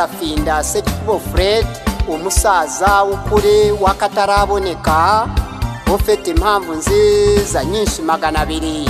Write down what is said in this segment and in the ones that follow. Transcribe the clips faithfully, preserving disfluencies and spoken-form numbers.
barafinda Sekikubo Fred umusaza w'ukuri wakataraboneka ufite impamvu nziza nyinshi magana abiri.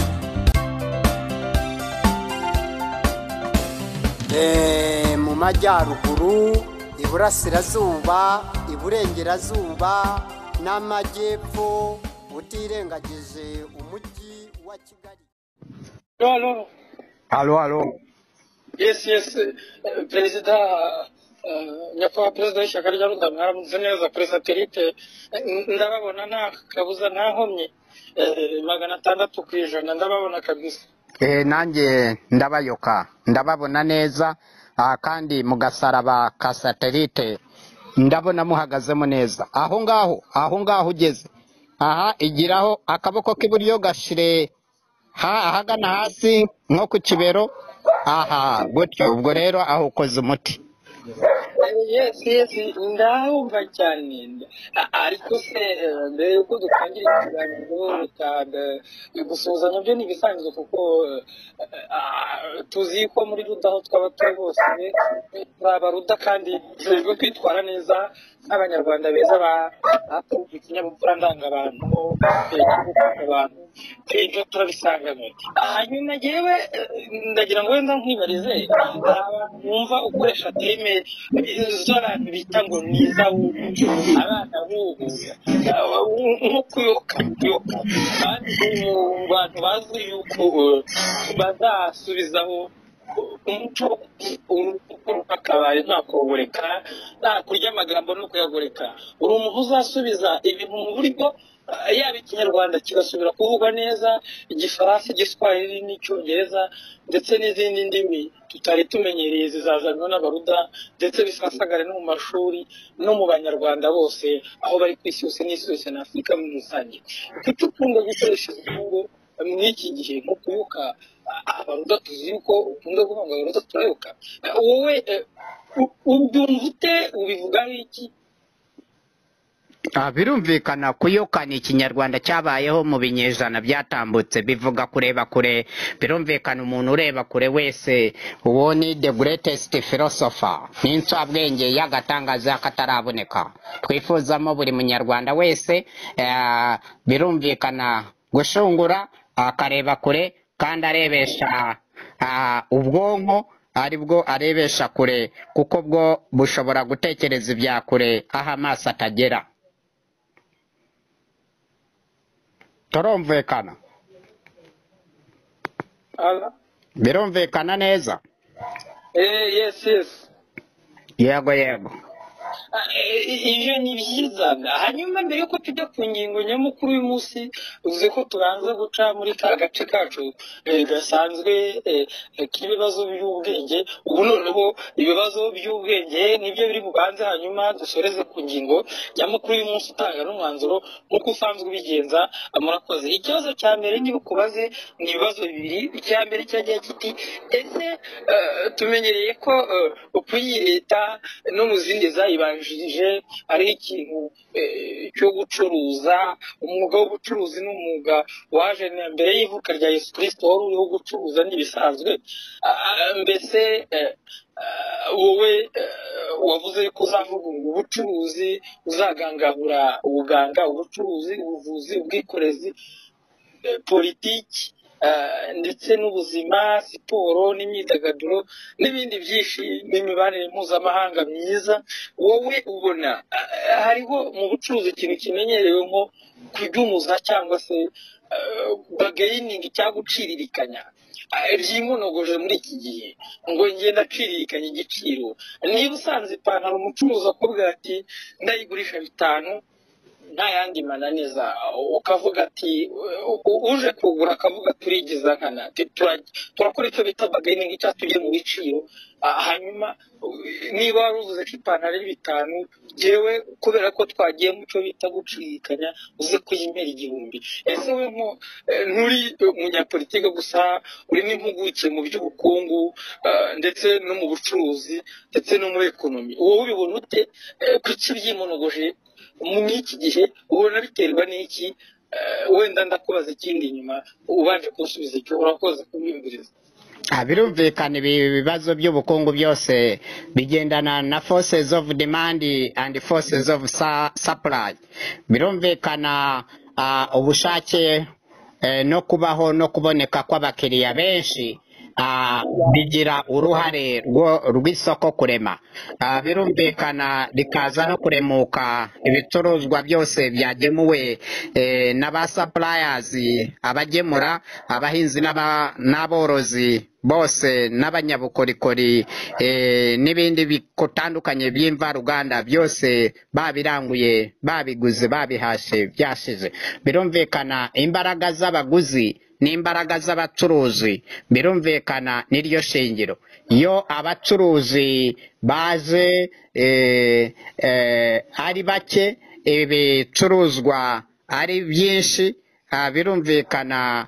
Eh, mu majyaruguru, iburasirazuba, iburengerazuba n'amajyepfo utirengagije umujyi wa Kigali. Allô, Allô, allô. yes, yes, perezida nyakubahwa perezida w'ishyaka rya Ruda mwaramutse neza kuri satelite, ndababona nta kabuza nta nkomyi, magana atandatu ku ijana ndababona kabisa. Eh, nanjye ndabayoka ndababona neza, ah, kandi mugasaraba ka satelite ndabona muhagazemo neza. Aho ngaho aho ngaho ugeze, aha igiraho akaboko k'iburyo gashire ha ahagana hasi nko ku kibero, aha gutyo. Ubwo rero aho ukoze umuti. Yes, yes, ndahumva cyane, ariko se mbere yuko dutangira ikiganiro gusuhuzanya byo ntibisanzwe, kuko tuzi ko muri Ruda aho twaba turi bose baba Ruda kandi tujejwe kwitwara neza nk'abanyarwanda beza batunze ikinyabupfura ndangabantu abantu, ibyo turabisangamo. Hanyuma jewe ndagira ngo wenda nkwibarize, wumva ukoresha terime z'abantu bita ngo niza abana b'ubu nko kuyoka kuyoka, kandi mu bantu bazi yuko bazasubizaho umuco akabaye ntakogoreka, nta kurya amagambo no kuyagoreka. Uri umuntu uzasubiza ibintu mu buryo yaba ikinyarwanda kigasubira kuvugwa neza, igifaransa, igiswahili n'icyongereza ndetse n'izindi ndimi tutari tumenyereye zizazanwa n'abaruda, ndetse bisasagare no mu mashuri no mu banyarwanda bose aho bari ku isi yose n'isi yose na Afurika muri rusange. Kuko ukunda gukoresha ngo muri iki gihe nko kuyuka abaruda, tuzi yuko ukunda kuvuga ngo abaruda turayoka, wowe ubyumva ute, ubivugaho iki? Ah, birumvikana kuyoka ni ikinyarwanda cyabayeho mu binyejana byatambutse, bivuga kureba kure. Birumvikana umuntu ureba kure wese, uwo ni the greatest philosopher, n'insabwenge y'agatangaza kataraboneka twifuzamo buri munyarwanda wese. Uh, birumvikana gushungura akareba kure kandi arebesha uh, ubwonko aribwo arebesha kure, kuko bwo bushobora gutekereza ibya kure aho amaso atagera. Turumvikana? Birumvikana neza? Eh, yes, yes. Yego yego. Iyo ni byiza. Hanyuma mbere yuko tujya ku ngingo nyamukuru uyu munsi, uzi ko turanze guca muri ka gace kacu gasanzwe k'ibibazo by'ubwenge. Ubu noneho ibibazo by'ubwenge nibyo biri bubanze, hanyuma dusoreze ku ngingo nyamukuru uyu munsi utanga n'umwanzuro nk'uko usanzwe ubigenza. Murakoze. Ikibazo cya mbere niba ukubaze ni ibibazo bibiri. Icya mbere cyagiye kiti, ese tumenyereye ko ukwiye leta no mu zindi zayibanjirije ari ikintu cyo gucuruza. Umwuga wo gucuruzi n'umwuga waje mbere y'ivuka rya Yesu Kristo, wari uriho gucuruza n'ibisanzwe. Mbese wowe wavuze ko uzavuga ubucuruzi, uzagangahura ubuganga, ubucuruzi, ubuvuzi, ubwikorezi, politiki ndetse n'ubuzima, siporo n'imyidagaduro n'ibindi byinshi n'imibanire mpuzamahanga myiza. Wowe ubona hariho mu bucuruzi ikintu kimenyerewe nko kudumuza cyangwa se bagayiningi cyangwa guciririkanya byimonogoje muri iki gihe, ngo ngenda aciririkanya igiciro. Niba usanze ipantaro umucuruzi akubwira ati ndayigurisha bitanu nta yandi mananiza, ukavuga ati uje kugura akavuga turigiza nkana, turakora icyo bita bagayiningi cyangwa tujye mu biciro. Hanyuma niba wari uvuze ko ipantaro ari bitanu, jewe kubera ko twagiye mu cyo bita gucirikanya uze kuyimera igihumbi. Ese we nko nturi umunyapolitike gusa, uri n'impuguke mu by'ubukungu ndetse no mu bucuruzi ndetse no muri ekonomi, wowe ubibona ute kuki byimonogoje mu iki gihe? Ubona biterwa n'iki? Wenda ndakubaza ikindi nyuma ubanje kunsubiza icyo urakoze kubimviriza. birumvikana ibibazo by'ubukungu byose bigendana na forces of demand and forces of supply. Birumvikana uh, ubushake eh, no kubaho no kuboneka kw'abakiriya benshi Uh, bigira uruhare rw'isoko kurema. Uh, birumvikana rikaza no kuremuka ibicuruzwa byose byagemuwe eh, n'aba suppliers, abagemura, abahinzi n'aborozi bose n'abanyabukorikori eh, n'ibindi bitandukanye by'imvaruganda byose babiranguye, babiguze, babihashe, byashize. Birumvikana imbaraga z'abaguzi n'imbaraga z'abacuruzi birumvikana niryo shingiro. Iyo abacuruzi baje eh, eh, ari bake, ibicuruzwa ari byinshi, uh, birumvikana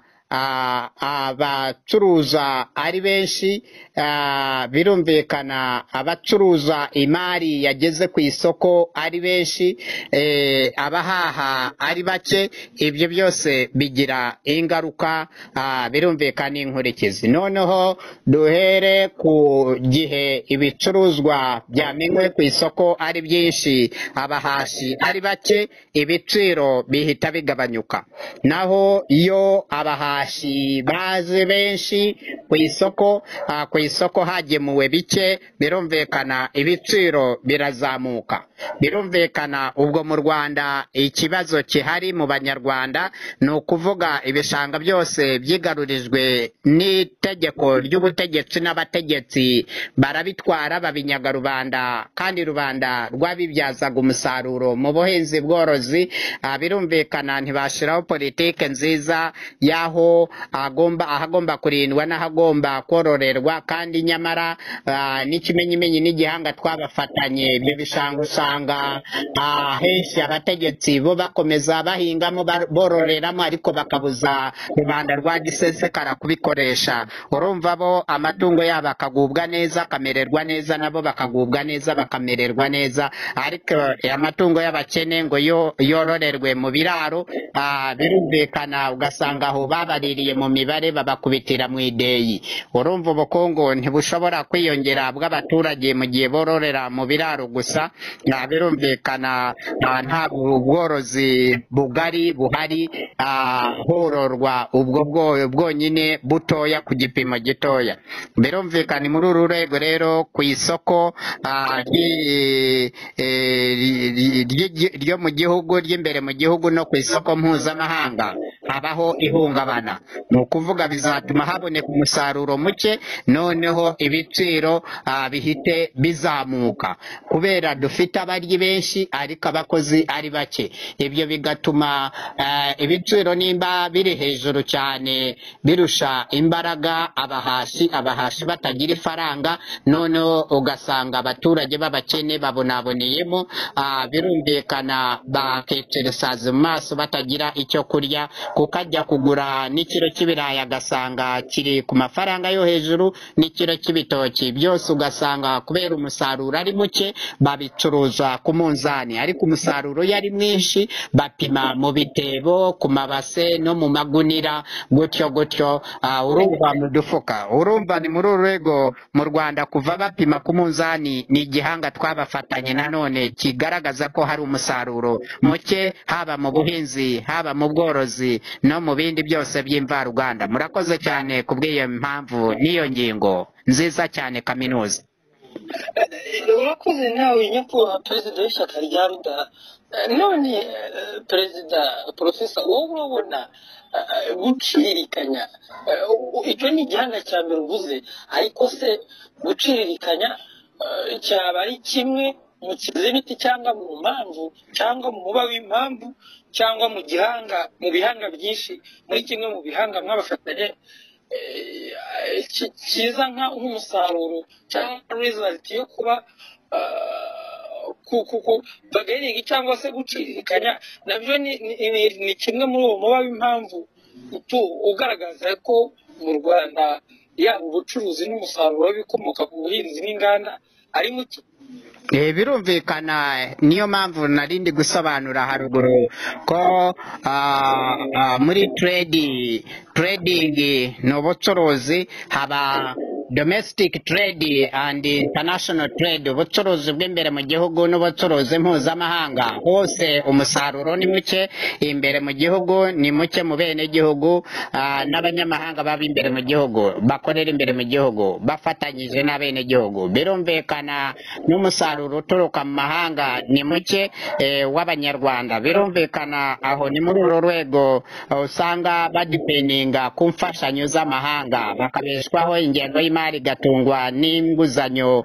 abacuruza ari benshi, birumvikana abacuruza imari yageze ku isoko ari benshi, abahaha ari bake. Ibyo byose bigira ingaruka, birumvikana inkurikizi. Noneho duhere ku gihe ibicuruzwa byamenywe ku isoko ari byinshi, abahashi ari bake, ibiciro bihita bigabanyuka. Naho iyo abahashi baje benshi ku isoko, uh, ku isoko hagemuwe bike, birumvikana ibiciro birazamuka. Birumvikana ubwo mu Rwanda ikibazo kihari mu Banyarwanda ni ukuvuga ibishanga byose byigarurijwe n'itegeko ry'ubutegetsi n'abategetsi barabitwara babinyaga rubanda, kandi rubanda rwabibyazaga umusaruro mu buhinzi bworozi. Uh, birumvikana ntibashiraho politike nziza yaho agomba ahagomba kurindwa n'ahagomba kororerwa, kandi nyamara uh, n'ikimenyimenyi n'igihanga twabafatanye. Ibyo bishanga usanga uh, henshi abategetsi bo bakomeza bahingamo bororeramo, ariko bakabuza rubanda rwa gisesekara kubikoresha. Urumva bo amatungo yabo akagubwa neza, akamererwa neza, nabo bakagubwa neza, bakamererwa neza. Ariko amatungo y'abakene ngo yo yororerwe mu biraro, uh, birumvikana ugasanga aho babaririye mu mibare babakubitira mu ideyi. Urumva ubukungu ntibushobora kwiyongera bw'abaturage mu gihe bororera mu biraro gusa. Na birumvikana nta bworozi bugari buhari, hororwa ubwo bwonyine butoya ku gipimo gitoya. Birumvikana muri uru rwego rero ku isoko ryo mu gihugu, ry'imbere mu gihugu no ku isoko mpuzamahanga habaho ihungabana. Ni ukuvuga bizatuma haboneka umusaruro muke, noneho ibiciro uh, bihite bizamuka kubera dufite abaryi benshi ariko abakozi ari bake. Ibyo bigatuma uh, ibiciro nimba biri hejuru cyane birusha imbaraga abahashi, abahashi batagira ifaranga, noneho ugasanga abaturage b'abakene babonaboneyemo. Uh, birumvikana baketeresaza mu maso batagira icyo kurya, kukajya kugura n'ikiro cy'ibirayi agasanga kiri ku mafaranga yo hejuru, n'ikiro cy'ibitoki byose ugasanga kubera umusaruro ari muke babicuruza ku munzani, ariko umusaruro yari mwinshi bapima mu bitebo, ku mabase no mu magunira, gutyo gutyo. Uh, urumva mu dufuka. Urumva ni muri urwego mu Rwanda kuva bapima ku munzani ni igihanga twabafatanye nanone kigaragaza ko hari umusaruro muke, haba mu buhinzi, haba mu bworozi no mu bindi byose by'imvaruganda. Murakoze cyane kubw'iyo mpamvu n'iyo ngingo nziza cyane kaminuza. Urakoze nawe nyakubahwa perezida w'ishyaka rya Ruda. None perezida profesa, wowe urabona guciririkanya, icyo ni igihanga cya mbere uvuze, ariko se guciririkanya cyaba ari kimwe mu kizimiti cyangwa mu mpamvu cyangwa mu muba w'impamvu cyangwa mu gihanga, mu bihanga byinshi, muri kimwe mu bihanga mwabafatanye kiza nk'umusaruro cyangwa result yo kuba kuko bageringi cyangwa se guciririkanya, nabyo ni kimwe muri uwo muba w'impamvu ugaragaza ko mu Rwanda yaba ubucuruzi n'umusaruro w'ibikomoka ku buhinzi n'inganda ari muke. Eh, birumvikana niyo mpamvu narindi gusobanura haruguru ko ah, ah, muri trade trading ni ubucuruzi haba domestic trade and international trade, ubucuruzi bw'imbere mu gihugu n'ubucuruzi mpuzamahanga. Hose umusaruro ni muke imbere mu gihugu, ni muke mu bene gihugu ah, n'abanyamahanga baba imbere mu gihugu bakorera imbere mu gihugu bafatanyije n'abene gihugu. Birumvikana n'umusaruro uturuka mu mahanga ni muke eh, w'abanyarwanda. Birumvikana aho ni muri uru rwego uh, usanga badipeninga ku mfashanyo z'amahanga, bakabeshwaho ingengo y'imari igatungwa n'inguzanyo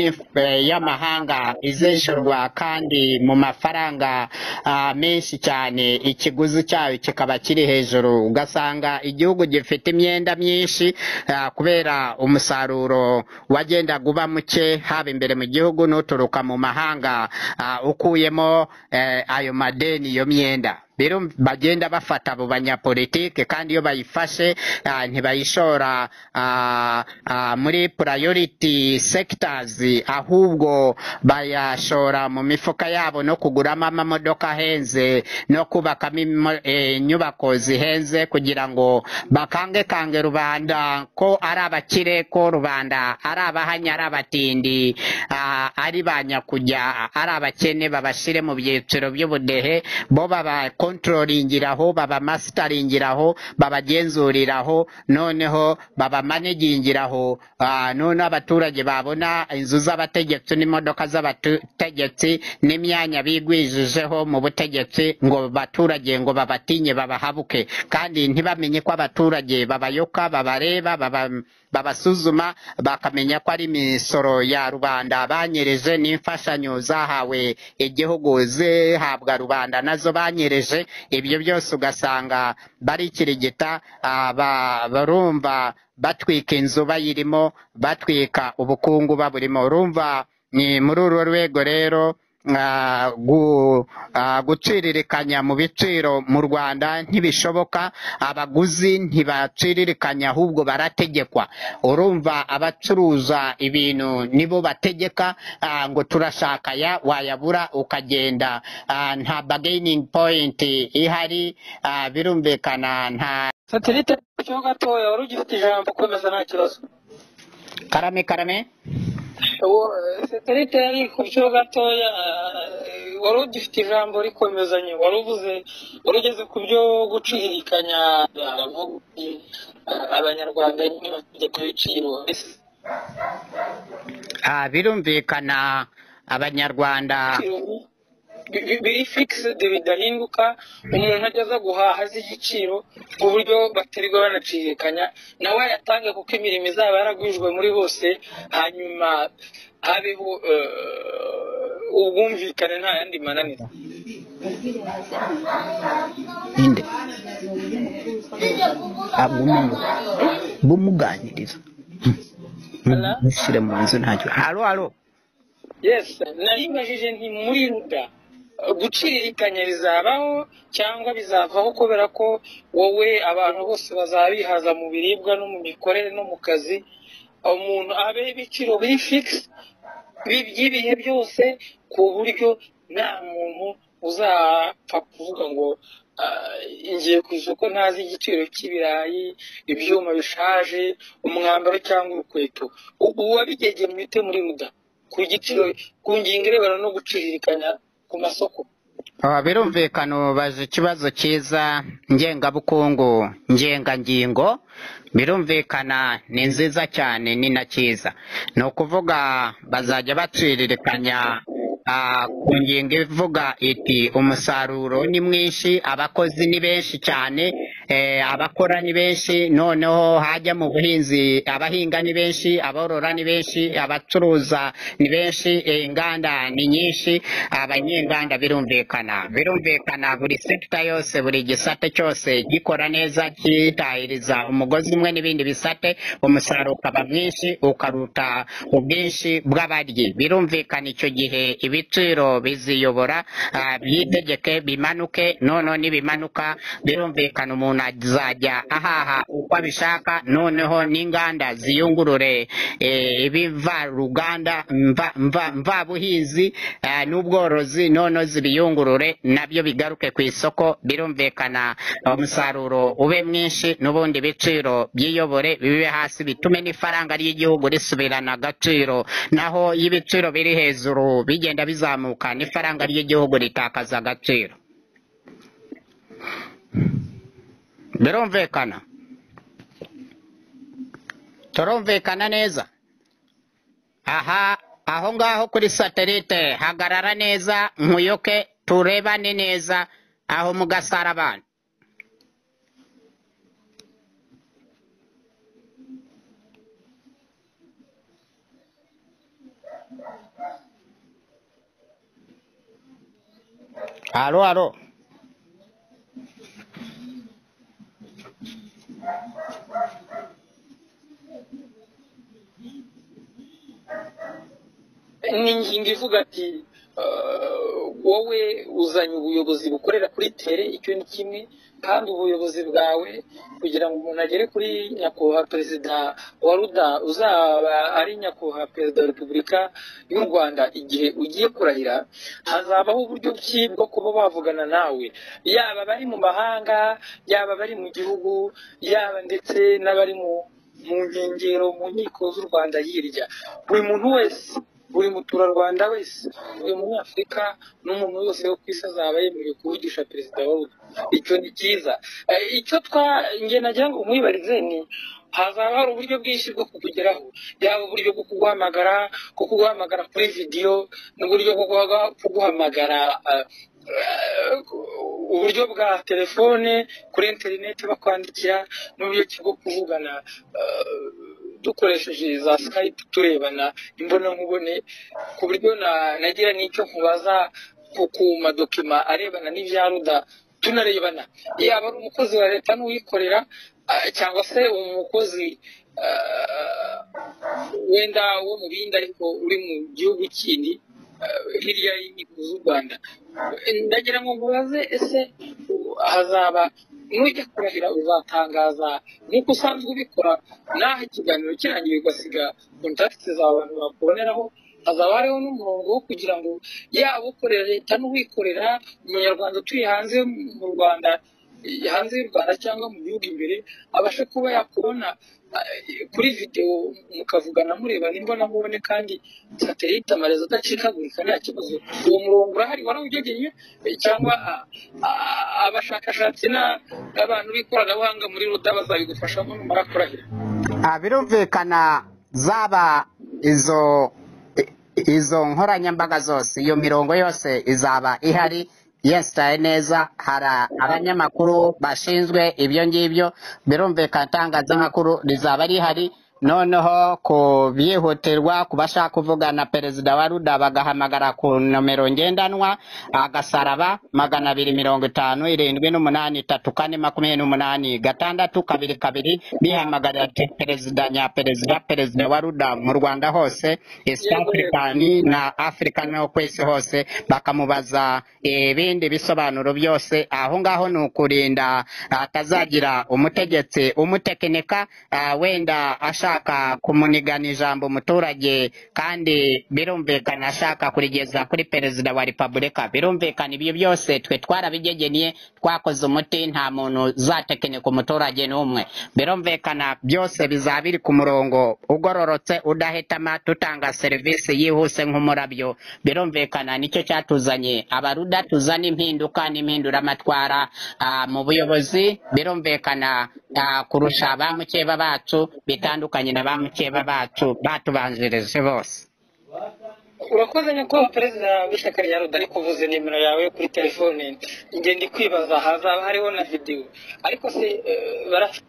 eh, y'amahanga izishyurwa kandi mu mafaranga uh, menshi cyane, ikiguzi cyayo kikaba kiri hejuru. Ugasanga igihugu gifite imyenda myinshi uh, kubera umusaruro wagenda guba muke haba imbere mu gihugu n'uturuka mu mahanga uh, ukuyemo eh, ayo madeni iyo myenda. Bero bagenda bafata abo banyapolitike kandi iyo bayifashe uh, ntibayishora uh, uh, muri priority sectors, ahubwo bayashora mu mifuka yabo no kuguramo amamodoka ahenze no kubakamo inyubako eh, zihenze kugira ngo bakange kange rubanda ko ari abakire, ko rubanda ari abahanya, ari abatindi, uh, ari banyakujya, ari abakene, babashire mu byiciro by'ubudehe, bo baba controllingiraho, baba masteringiraho, babagenzuriraho, noneho baba managingiraho. Uh, none abaturage babona inzu z'abategetsi n'imodoka z'abategetsi n'imyanya bigwijijeho mu butegetsi, ngo baturage ngo babatinye babahabuke, kandi ntibamenye ko abaturage babayoka, babareba, baba babasuzuma, bakamenya ko ari imisoro ya rubanda banyereje n'imfashanyo zahawe igihugu zihabwa rubanda nazo banyereje. Ibyo byose ugasanga barikirigita, uh, barumva batwika inzu bayirimo, batwika ubukungu baburimo. Urumva ni muri uru rwego rero Uh, gu, uh, guciririkanya mu biciro mu Rwanda ntibishoboka. Abaguzi ntibaciririkanya ahubwo barategekwa. Urumva abacuruza ibintu nibo bategeka, uh, ngo turashaka ya wayabura ukagenda, uh, nta bargaining point ihari. Uh, birumvikana nta Satellite cyo gatoya wari ugifite ijambo komeza nta kibazo. Karame karame Satellite yari ku cyo gatoya wari ugifite ijambo rikomezanye, wari uvuze wari ugeze ku byo gucirikanya abanyarwanda n'abategeka b'ibiciro. Ah, birumvikana abanyarwanda biri fixed bidahinduka, umuntu ageza guhaha azi igiciro ku buryo baterwa banacirikanya, nawe yatange kuko imirimo izaba yaragwijwe muri bose, hanyuma habeho ubwumvikane nta yandi mananiza. inde abumenye bumuganiriza mushyire mu nzu ntacyo. Halo halo. Yes, narimajije nti muri ruda guciririkanya bizabaho cyangwa bizavaho kubera ko wowe abantu bose bazabihaza mu biribwa no mu mikorere no mu kazi, umuntu abe ibiciro biri fix by'ibihe byose ku buryo nta muntu uzapfa kuvuga ngo ingiye ku isoko ntazi igiciro cy'ibirayi, ibyuma bishaje, umwambaro cyangwa urukweto. Ubu wabigegeye mwite muri ruda ku giciro ku ngingo irebana no guciririkanya ku masoko. Ah, birumvikana baje ikibazo cyiza ngengabukungu ngengangingo. Birumvikana ni nziza cyane, ni na cyiza. Ni ukuvuga bazajya baciririkanya Uh, ku ngingo ivuga iti umusaruro ni mwinshi, abakozi ni benshi cyane, eh, abakora ni benshi, noneho hajya mu buhinzi abahinga ni benshi, aborora ni benshi, abacuruza ni benshi, eh, inganda ni nyinshi, abanyenganda. Birumvikana birumvikana buri sekta yose, buri gisate cyose gikora neza kitahiriza umugozi umwe n'ibindi bisate, umusaruro ukaba mwinshi ukaruta ubwinshi bw'abaryi. Birumvikana icyo gihe ibiciro biziyobora, uh, byitegeke bimanuke, nono nibimanuka birumvikana umuntu umuntu azajya ahaha uko abishaka, noneho n'inganda ziyungurure ibiva ruganda mva mva mva buhinzi n'ubworozi, noneho zibiyungurure nabyo bigaruke ku isoko, birumvikana umusaruro ube mwinshi, n'ubundi biciro byiyobore bibe hasi, bitume n'ifaranga ry'igihugu risubirana agaciro, naho y'ibiciro biri hejuru bigenda bizamuka n'ifaranga ry'igihugu ritakaza agaciro. Birumvikana? Turumvikana neza? Aha, aho ngaho kuri satelite hagarara neza, nkuyoke turebane neza aho mu Gasarabana. Alo, alo. Ni ingingo ivuga ati wowe uzanye ubuyobozi bukorera kuri tere, icyo ni kimwe, kandi ubuyobozi bwawe kugira ngo umuntu agere kuri nyakubahwa perezida wa ruda uzaba ari nyakubahwa perezida wa repubulika y'u Rwanda igihe ugiye kurahira, hazabaho uburyo ki bwo kuba bavugana nawe, yaba bari mu mahanga, yaba bari mu gihugu, yaba ndetse n'abari mu nkengero mu nkiko z'u Rwanda hirya. Buri muntu wese, buri muturarwanda wese, buri munyafurika n'umuntu wese wo ku isi azaba yemerewe kuvugisha perezida wa ruda. Icyo ni cyiza. Icyo twa nge nagira ngo mwibarize ni hazaba hari uburyo bwinshi bwo kukugeraho, yaba uburyo bwo kuguhamagara, ko kuguhamagara kuri video, n'uburyo bwo kuguhamagara uburyo bwa telefone, kuri internet bakwandikira, n'uburyo bwo kuvugana dukoresheje za Skype turebana imbona nkubone, ku buryo nagira n'icyo nkubaza ku madokima arebana n'ibya ruda tunarebana, yaba ari umukozi wa leta n'uwikorera cyangwa se umukozi wenda wo mu bindi ariko uri mu gihugu kindi hirya y'inkiko z'u Rwanda. Ndagira ngo mubaze, ese hazaba nujya kurahira uzatangaza nk'uko usanzwe ubikora, naho ikiganiro kirangiye ugasiga kontakiti zawe abantu bakuboneraho, hazaba hariho n'umurongo wo kugira ngo yaba ukorera leta n'uwikorera, umunyarwanda utuye hanze mu Rwanda, hanze y'u Rwanda cyangwa mu gihugu imbere, abashe kuba yakubona kuri video mukavugana murebana imbona nkubone, kandi satelite amarezo adacikagurika nta kibazo. Uwo murongo urahari warawugegenye, cyangwa abashakashatsi n'abantu b'ikoranabuhanga muri ruda bazabigufashamo numara kurahira? Birumvikana zaba izo izo nkoranyambaga zose, iyo mirongo yose izaba ihari yesitaye neza. Hari abanyamakuru bashinzwe ibyo ngibyo, birumvikana itangazamakuru rizaba rihari, noneho ku byihutirwa ku bashaka kuvugana perezida wa ruda bagahamagara ku nomero ngendanwa agasaraba magana abiri mirongo itanu irindwi n'umunani itatu kane makumyabiri n'umunani gatandatu kabiri kabiri, bihamagarira ati perezida nyaperezida, perezida wa ruda mu Rwanda hose, East African na Africa no ku isi hose, bakamubaza ibindi bisobanuro byose. Aho ngaho ni ukurinda atazagira umutegetsi umutekinika wenda ashaka kumunigana ijambo umuturage, kandi birumvikana ashaka kurigeza kuri perezida wa repubulika. Birumvikana ibyo byose twe twarabigegeniye, twakoze umuti, nta muntu zatekinika umuturage n'umwe. Birumvikana byose bizaba biri ku murongo ugororotse udahitama, tutanga serivisi yihuse nk'umurabyo. Birumvikana nicyo cyatuzanye abaruda, tuzana impinduka n'impinduramatwara mu buyobozi. Birumvikana kurusha ba mukeba bacu bitandukanye na ba mukeba bacu batubanjirije bose. Urakoze nyakubahwa perezida w'ishyaka rya ruda, ariko uvuze nimero yawe kuri telefone, nge ndi kwibaza hazaba hariho na video, ariko se barafite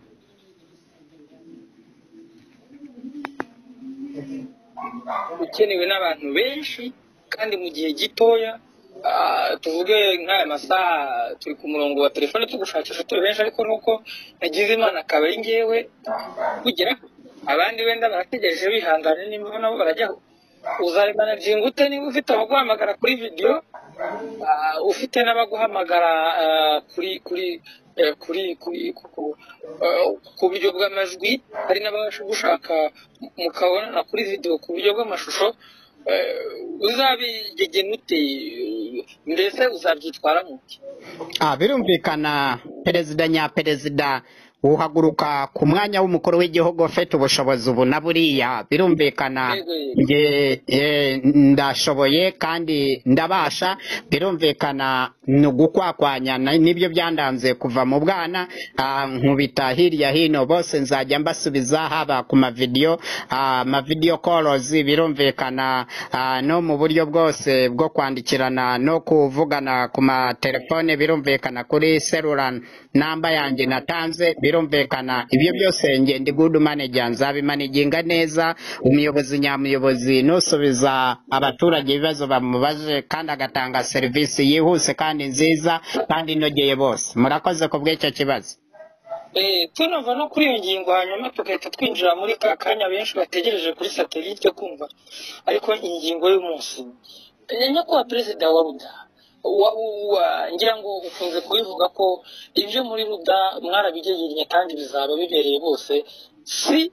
ukenewe n'abantu benshi kandi mu gihe gitoya. Tuvuge nk'aya masaha turi ku murongo wa telefone tugushakisha turi benshi, ariko nuko nagize Imana akaba ari ngewe kugeraho, abandi wenda barategereje bihangane nimba nabo barajyaho. Uzabimanaginga ute niba ufite abaguhamagara kuri video ah, ufite n'abaguhamagara ah, kuri kuri eh, kuri kuri ku ah, ku buryo bw'amajwi, hari n'abasha gushaka mukabona kuri video ku buryo bw'amashusho. Uzabigegena ute, mbese uzabyitwara muke? Ah, birumvikana perezida nyaperezida uhaguruka ku mwanya w'umukuru w'igihugu ufite ubushobozi ubu na buriya, birumvikana nge eh, ndashoboye kandi ndabasha, birumvikana no gukwakwanya na- nibyo byandanze kuva mu bwana. Ah, nkubita hirya hino bose nzajya mbasubiza, haba ku mavideyo ah, amavideyo calls, birumvikana ah, no mu buryo bwose bwo kwandikirana no kuvugana ku matelefone, birumvikana kuri cellular namba yanjye natanze, birumvikana ibyo byose nge ndi good manager, nzabimanaginga neza. Umuyobozi nyamuyobozi nusubiza abaturage ibibazo bamubaje kandi agatanga serivisi yihuse kandi nziza kandi inogeye bose. Murakoze ku bw'icyo kibazo. Eh, tunava no kuri iyo ngingo, hanyuma tugahita twinjira muri ka kanya benshi bategereje kuri satelite kumva. Ariko ingingo y'umunsi, Eh, nyakubahwa perezida wa ruda, wa- wa- ngira ngo ukunze kubivuga ko ibyo muri ruda mwarabigereranya kandi bizaba bibereye bose, si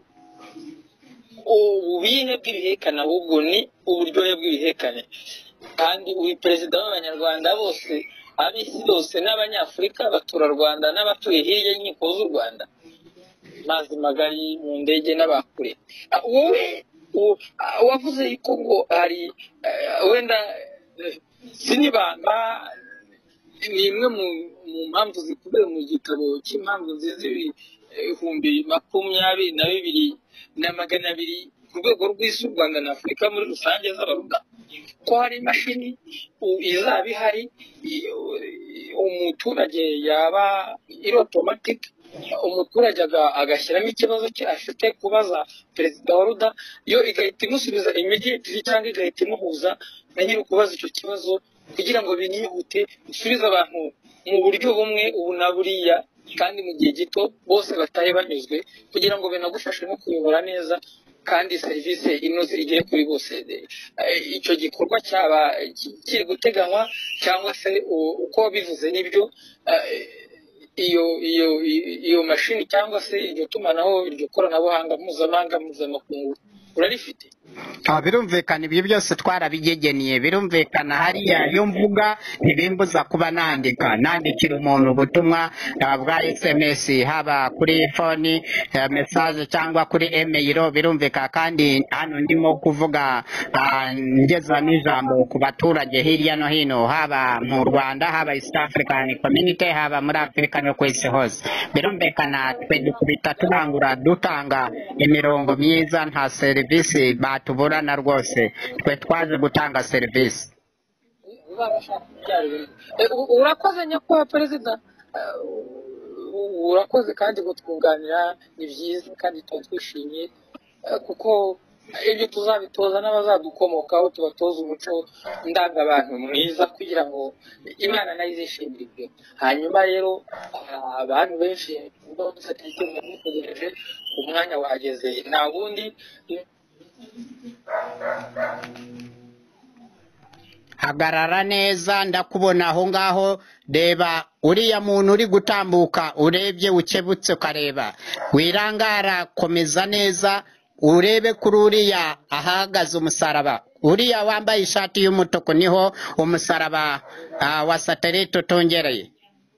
ububihe bw'ibihekane ahubwo ni uburyohe bw'ibihekane. Kandi uri perezida w'abanyarwanda bose, ab'isi yose n'abanyafurika, abaturarwanda n'abatuye hirya y'inkiko z'u Rwanda, mazi magari mu ndege n'abakure. Ah, wowe u- ah, wavuze yuko ngo hari eh, wenda eh, sinibamba ni imwe mu mu mpamvu zikubiye mu gitabo cy'impamvu nziza ibihumbi makumyabiri na bibiri na magana abiri ku rwego rw'isi, u Rwanda na Afurika muri rusange z'abaruda, ko hari imashini u- izaba ihari, i- u- umuturage yaba iri automatic, umuturage aga- agashyiramo ikibazo cye afite kubaza perezida wa ruda, yo igahita imusubiza immediately cyangwa igahita imuhuza na nyiri kubaza icyo kibazo, kugira ngo binihute usubize abantu mu buryo bumwe ubu na buriya, kandi mu gihe gito bose batahe banyuzwe, kugira ngo binagufashe no kuyobora neza kandi serivisi inoze igere kuri bose. Eh, icyo gikorwa cyaba ki- kiri guteganywa cyangwa se u- uko wabivuze nibyo, eh, iyo iyo iyo mashini cyangwa se iryo tumanaho, iryo koranabuhanga mpuzamahanga mpuzamakungu urarifite? Ah, birumvikana ibyo byose twarabigegeniye, birumvikana hariya iyo mvuga ntibimbuza kuba nandika nandikira umuntu ubutumwa ah, bwa S M S, haba kuri phone eh, message cyangwa kuri email, birumvikana. Kandi hano ndimo kuvuga ah, ngeza n'ijambo ku baturage hirya no hino, haba mu Rwanda, haba East African Community, haba muri Afurika no ku isi hose. Birumvikana twe dukubita turangura dutanga imirongo myiza, nta serivisi batuburana rwose, twe twaje gutanga serivisi. Eh, u- urakoze nyakubahwa perezida, Eh, u- urakoze kandi kutwunganira, ni byiza kandi tuba twishimiye, eh, kuko ibyo tuzabitoza n'abazadukomokaho, tubatoza umuco ndangabantu mwiza, kugira ngo Imana nayo izishimire ibyo. Hanyuma rero ah, abantu benshi mutegereje, umwanya wageze, nta wundi Hagarara neza ndakubona aho ngaho, reba uriya muntu uri gutambuka, urebye ukebutse ukareba, wirangara, komeza neza urebe kuri uriya ahagaze umusaraba, uriya wambaye ishati y'umutuku niho umusaraba ah, wa satelite utongereye.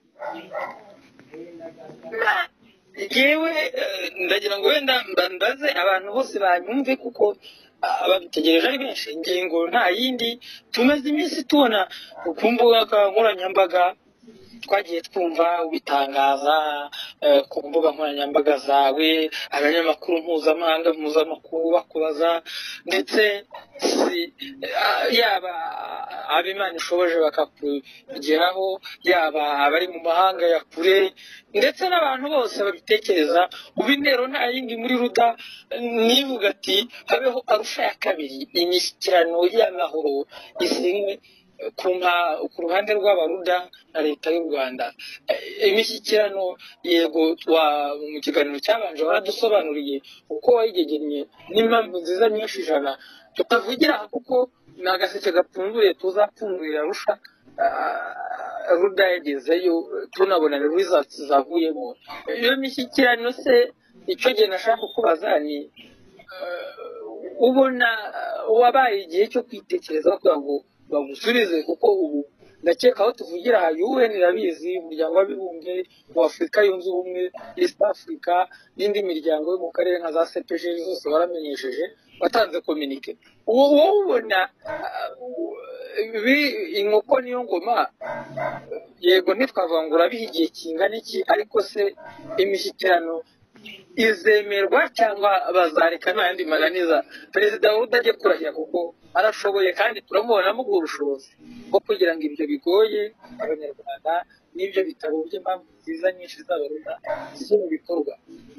yewe eh, ndagira ngo wenda mba- mbaze abantu bose banyumve, kuko ah, babitegereje ari benshi. Ingingo nta yindi, tumaze iminsi tubona ku mbuga nkoranyambaga, twagiye twumva ubitangaza eh, ku mbuga nkoranyambaga zawe, abanyamakuru mpuzamahanga mpuzamakungu bakubaza, ndetse si, ah, yaba ab'Imana ishoboje bakakugeraho, yaba abari mu mahanga ya kure, ndetse n'abantu bose babitekereza. ubu intero nta yindi muri ruda, nivuga ati habeho arusha ya kabiri, imishyikirano y'amahoro isinywe ku mpa- ku ruhande rw'abaruda na leta y'u Rwanda. Eh, imishyikirano, yego wa- mu kiganiro cyabanje waradusobanuriye uko wayigegennye n'impamvu nziza nyinshi ijana tutavugira aha, kuko n'agaseke gapfunduye tuzapfundurira Arusha Ruda yagezeyo tunabona results zavuyemo. Iyo mishyikirano se icyo gihe nashaka kubaza ni ubona wabaye igihe cyo kwitekereza kugira ngo bagusubize, kuko ubu ndakeka aho tuvugira aha U N irabizi, umuryango w'abibumbye wa Afurika yunze ubumwe, East Africa n'indi miryango yo mu karere nka za C P G zose baramenyesheje, batanze communique. Wowe ubona inkoko niyo ngoma, yego ntitwavangura biha igihe kingana iki, ariko se imishyikirano izemerwa cyangwa bazareka n'ayandi mananiza perezida udajya kurahira, kuko arashoboye kandi turamubonamo ubwo bushobozi bwo kugira ngo ibyo bigoye abanyarwanda n'ibyo bitabo by'impamvu nziza nyinshi z'abaruda zo mu bikorwa.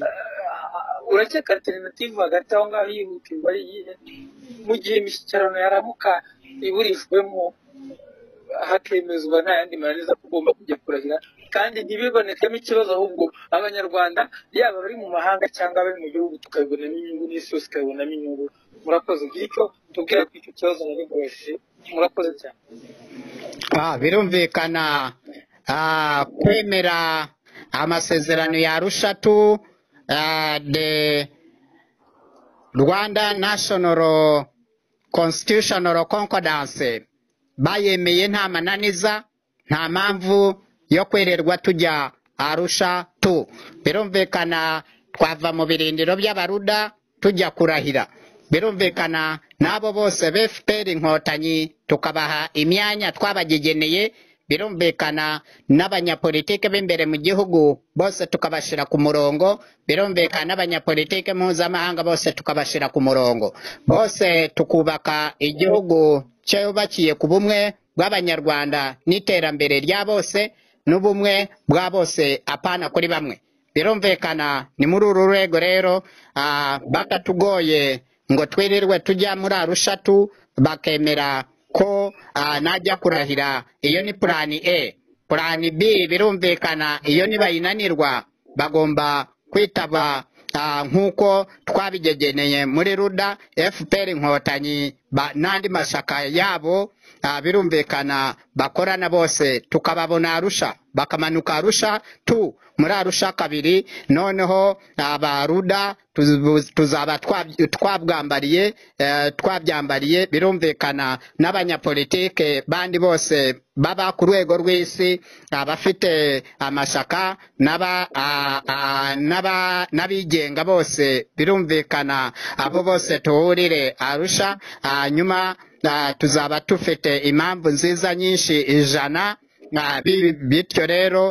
Urakeka alternative hagati aho ngaho yihutirwa ari iyihe mu gihe imishyikirano yaramuka iburishwemo hakemezwa nta yandi mananiza kugomba kujya kurahira kandi ntibibonekemo ikibazo, ahubwo abanyarwanda yaba bari mu mahanga cyangwa bari mu gihugu tukabibonamo inyungu n'isi yose ikabibonamo inyungu? Murakoze. Bityo tubwira ko icyo kibazo nabikoresheje. Murakoze cyane. Ah, birumvikana kwemera amasezerano ya Arusha tu the Rwanda National Constitutional Concordance bayemeye nta mananiza, nta mpamvu yo kwererwa tujya Arusha tu. Birumvikana twava mu birindiro by'abaruda tujya kurahira. Birumvikana nabo bose B F P R inkotanyi tukabaha imyanya twabagegeneye. Birumvikana n'abanyapolitike b'imbere mu gihugu bose tukabashira ku murongo. Birumvikana n'abanyapolitike mpuzamahanga bose tukabashira ku murongo, bose tukubaka igihugu cyubakiye ku bumwe bw'abanyarwanda n'iterambere rya bose n'ubumwe bwa bose apana kuri bamwe. Birumvikana ni muri uru rwego rero batatugoye ngo twirirwe tujya muri Arusha tu bakemera ko najya kurahira. Iyo ni plan A. Plan B birumvikana iyo nibayinanirwa bagomba kwitaba nk'uko twabigegeneye muri Ruda, F P R inkotanyi n'andi mashyaka yabo. Birumvikana bakorana bose tukababona Arusha, bakamanuka Arusha tu muri Arusha kabiri. Noneho abaruda tuzaba twabwambariye twabyambariye. Birumvikana n'abanyapolitike bandi bose baba ku rwego rw'isi, abafite amashyaka n'abigenga bose. Birumvikana abo bose tuhurire Arusha, hanyuma tuzaba tufite impamvu nziza nyinshi ijana. Bityo rero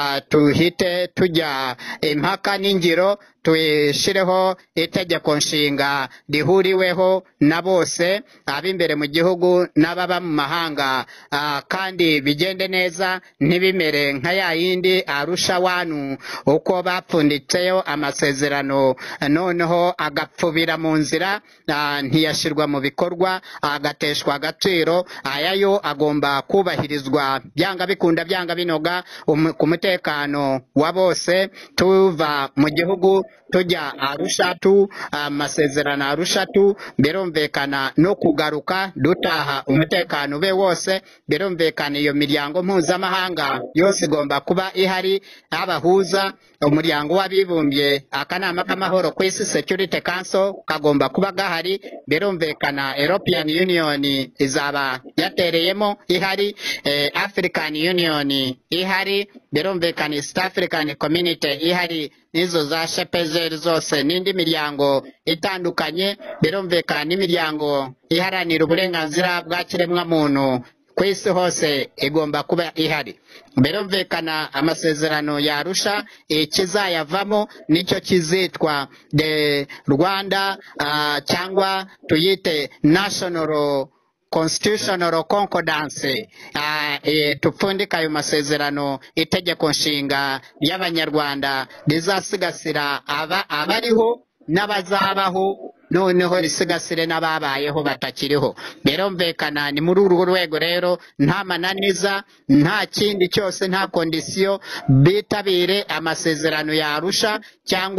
tuhite tujya impaka n'ingiro, tuyishireho itegeko nshinga rihuriweho na bose ab'imbere mu gihugu n'ababa mu mahanga, kandi bigende neza ntibimere nka ya yindi Arusha wanu uko bapfunditseyo amasezerano noneho agapfubira mu nzira, ntiyashirwa mu bikorwa, agateshwa agaciro. Ayayo agomba kubahirizwa byanga bikunda byanga binoga ku mutekano wa bose. Tuva mu gihugu tujya Arusha tu, amasezerano Arusha tu. Birumvikana no kugaruka dutaha umutekano ube wose. Birumvikana iyo miryango mpuzamahanga yose igomba kuba ihari, abahuza umuryango w'abibumbye, akanama k'amahoro ku isi Security Council kagomba kuba gahari. Birumvikana European Union izaba yatereyemo ihari, eh, African Union ihari. Birumvikana East African Community ihari, nizo za shepezeri zose n'indi miryango itandukanye. Birumvikana n'imiryango iharanira uburenganzira bwa kiremwa muntu ku isi hose igomba kuba ihari. Birumvikana amasezerano ya Arusha ikizayavamo nicyo kizitwa the Rwanda uh, cyangwa tuyite National Constitutional Concordance. Uh, e, tupfundika ayo masezerano itegeko nshinga y'abanyarwanda rizasigasira aba abariho n'abazabaho, noneho risigasire n'ababayeho batakiriho. Birumvikana ni muri uru rwego rero nta mananiza, nta kindi cyose, nta kondisiyo bitabire amasezerano ya Arusha cyangwa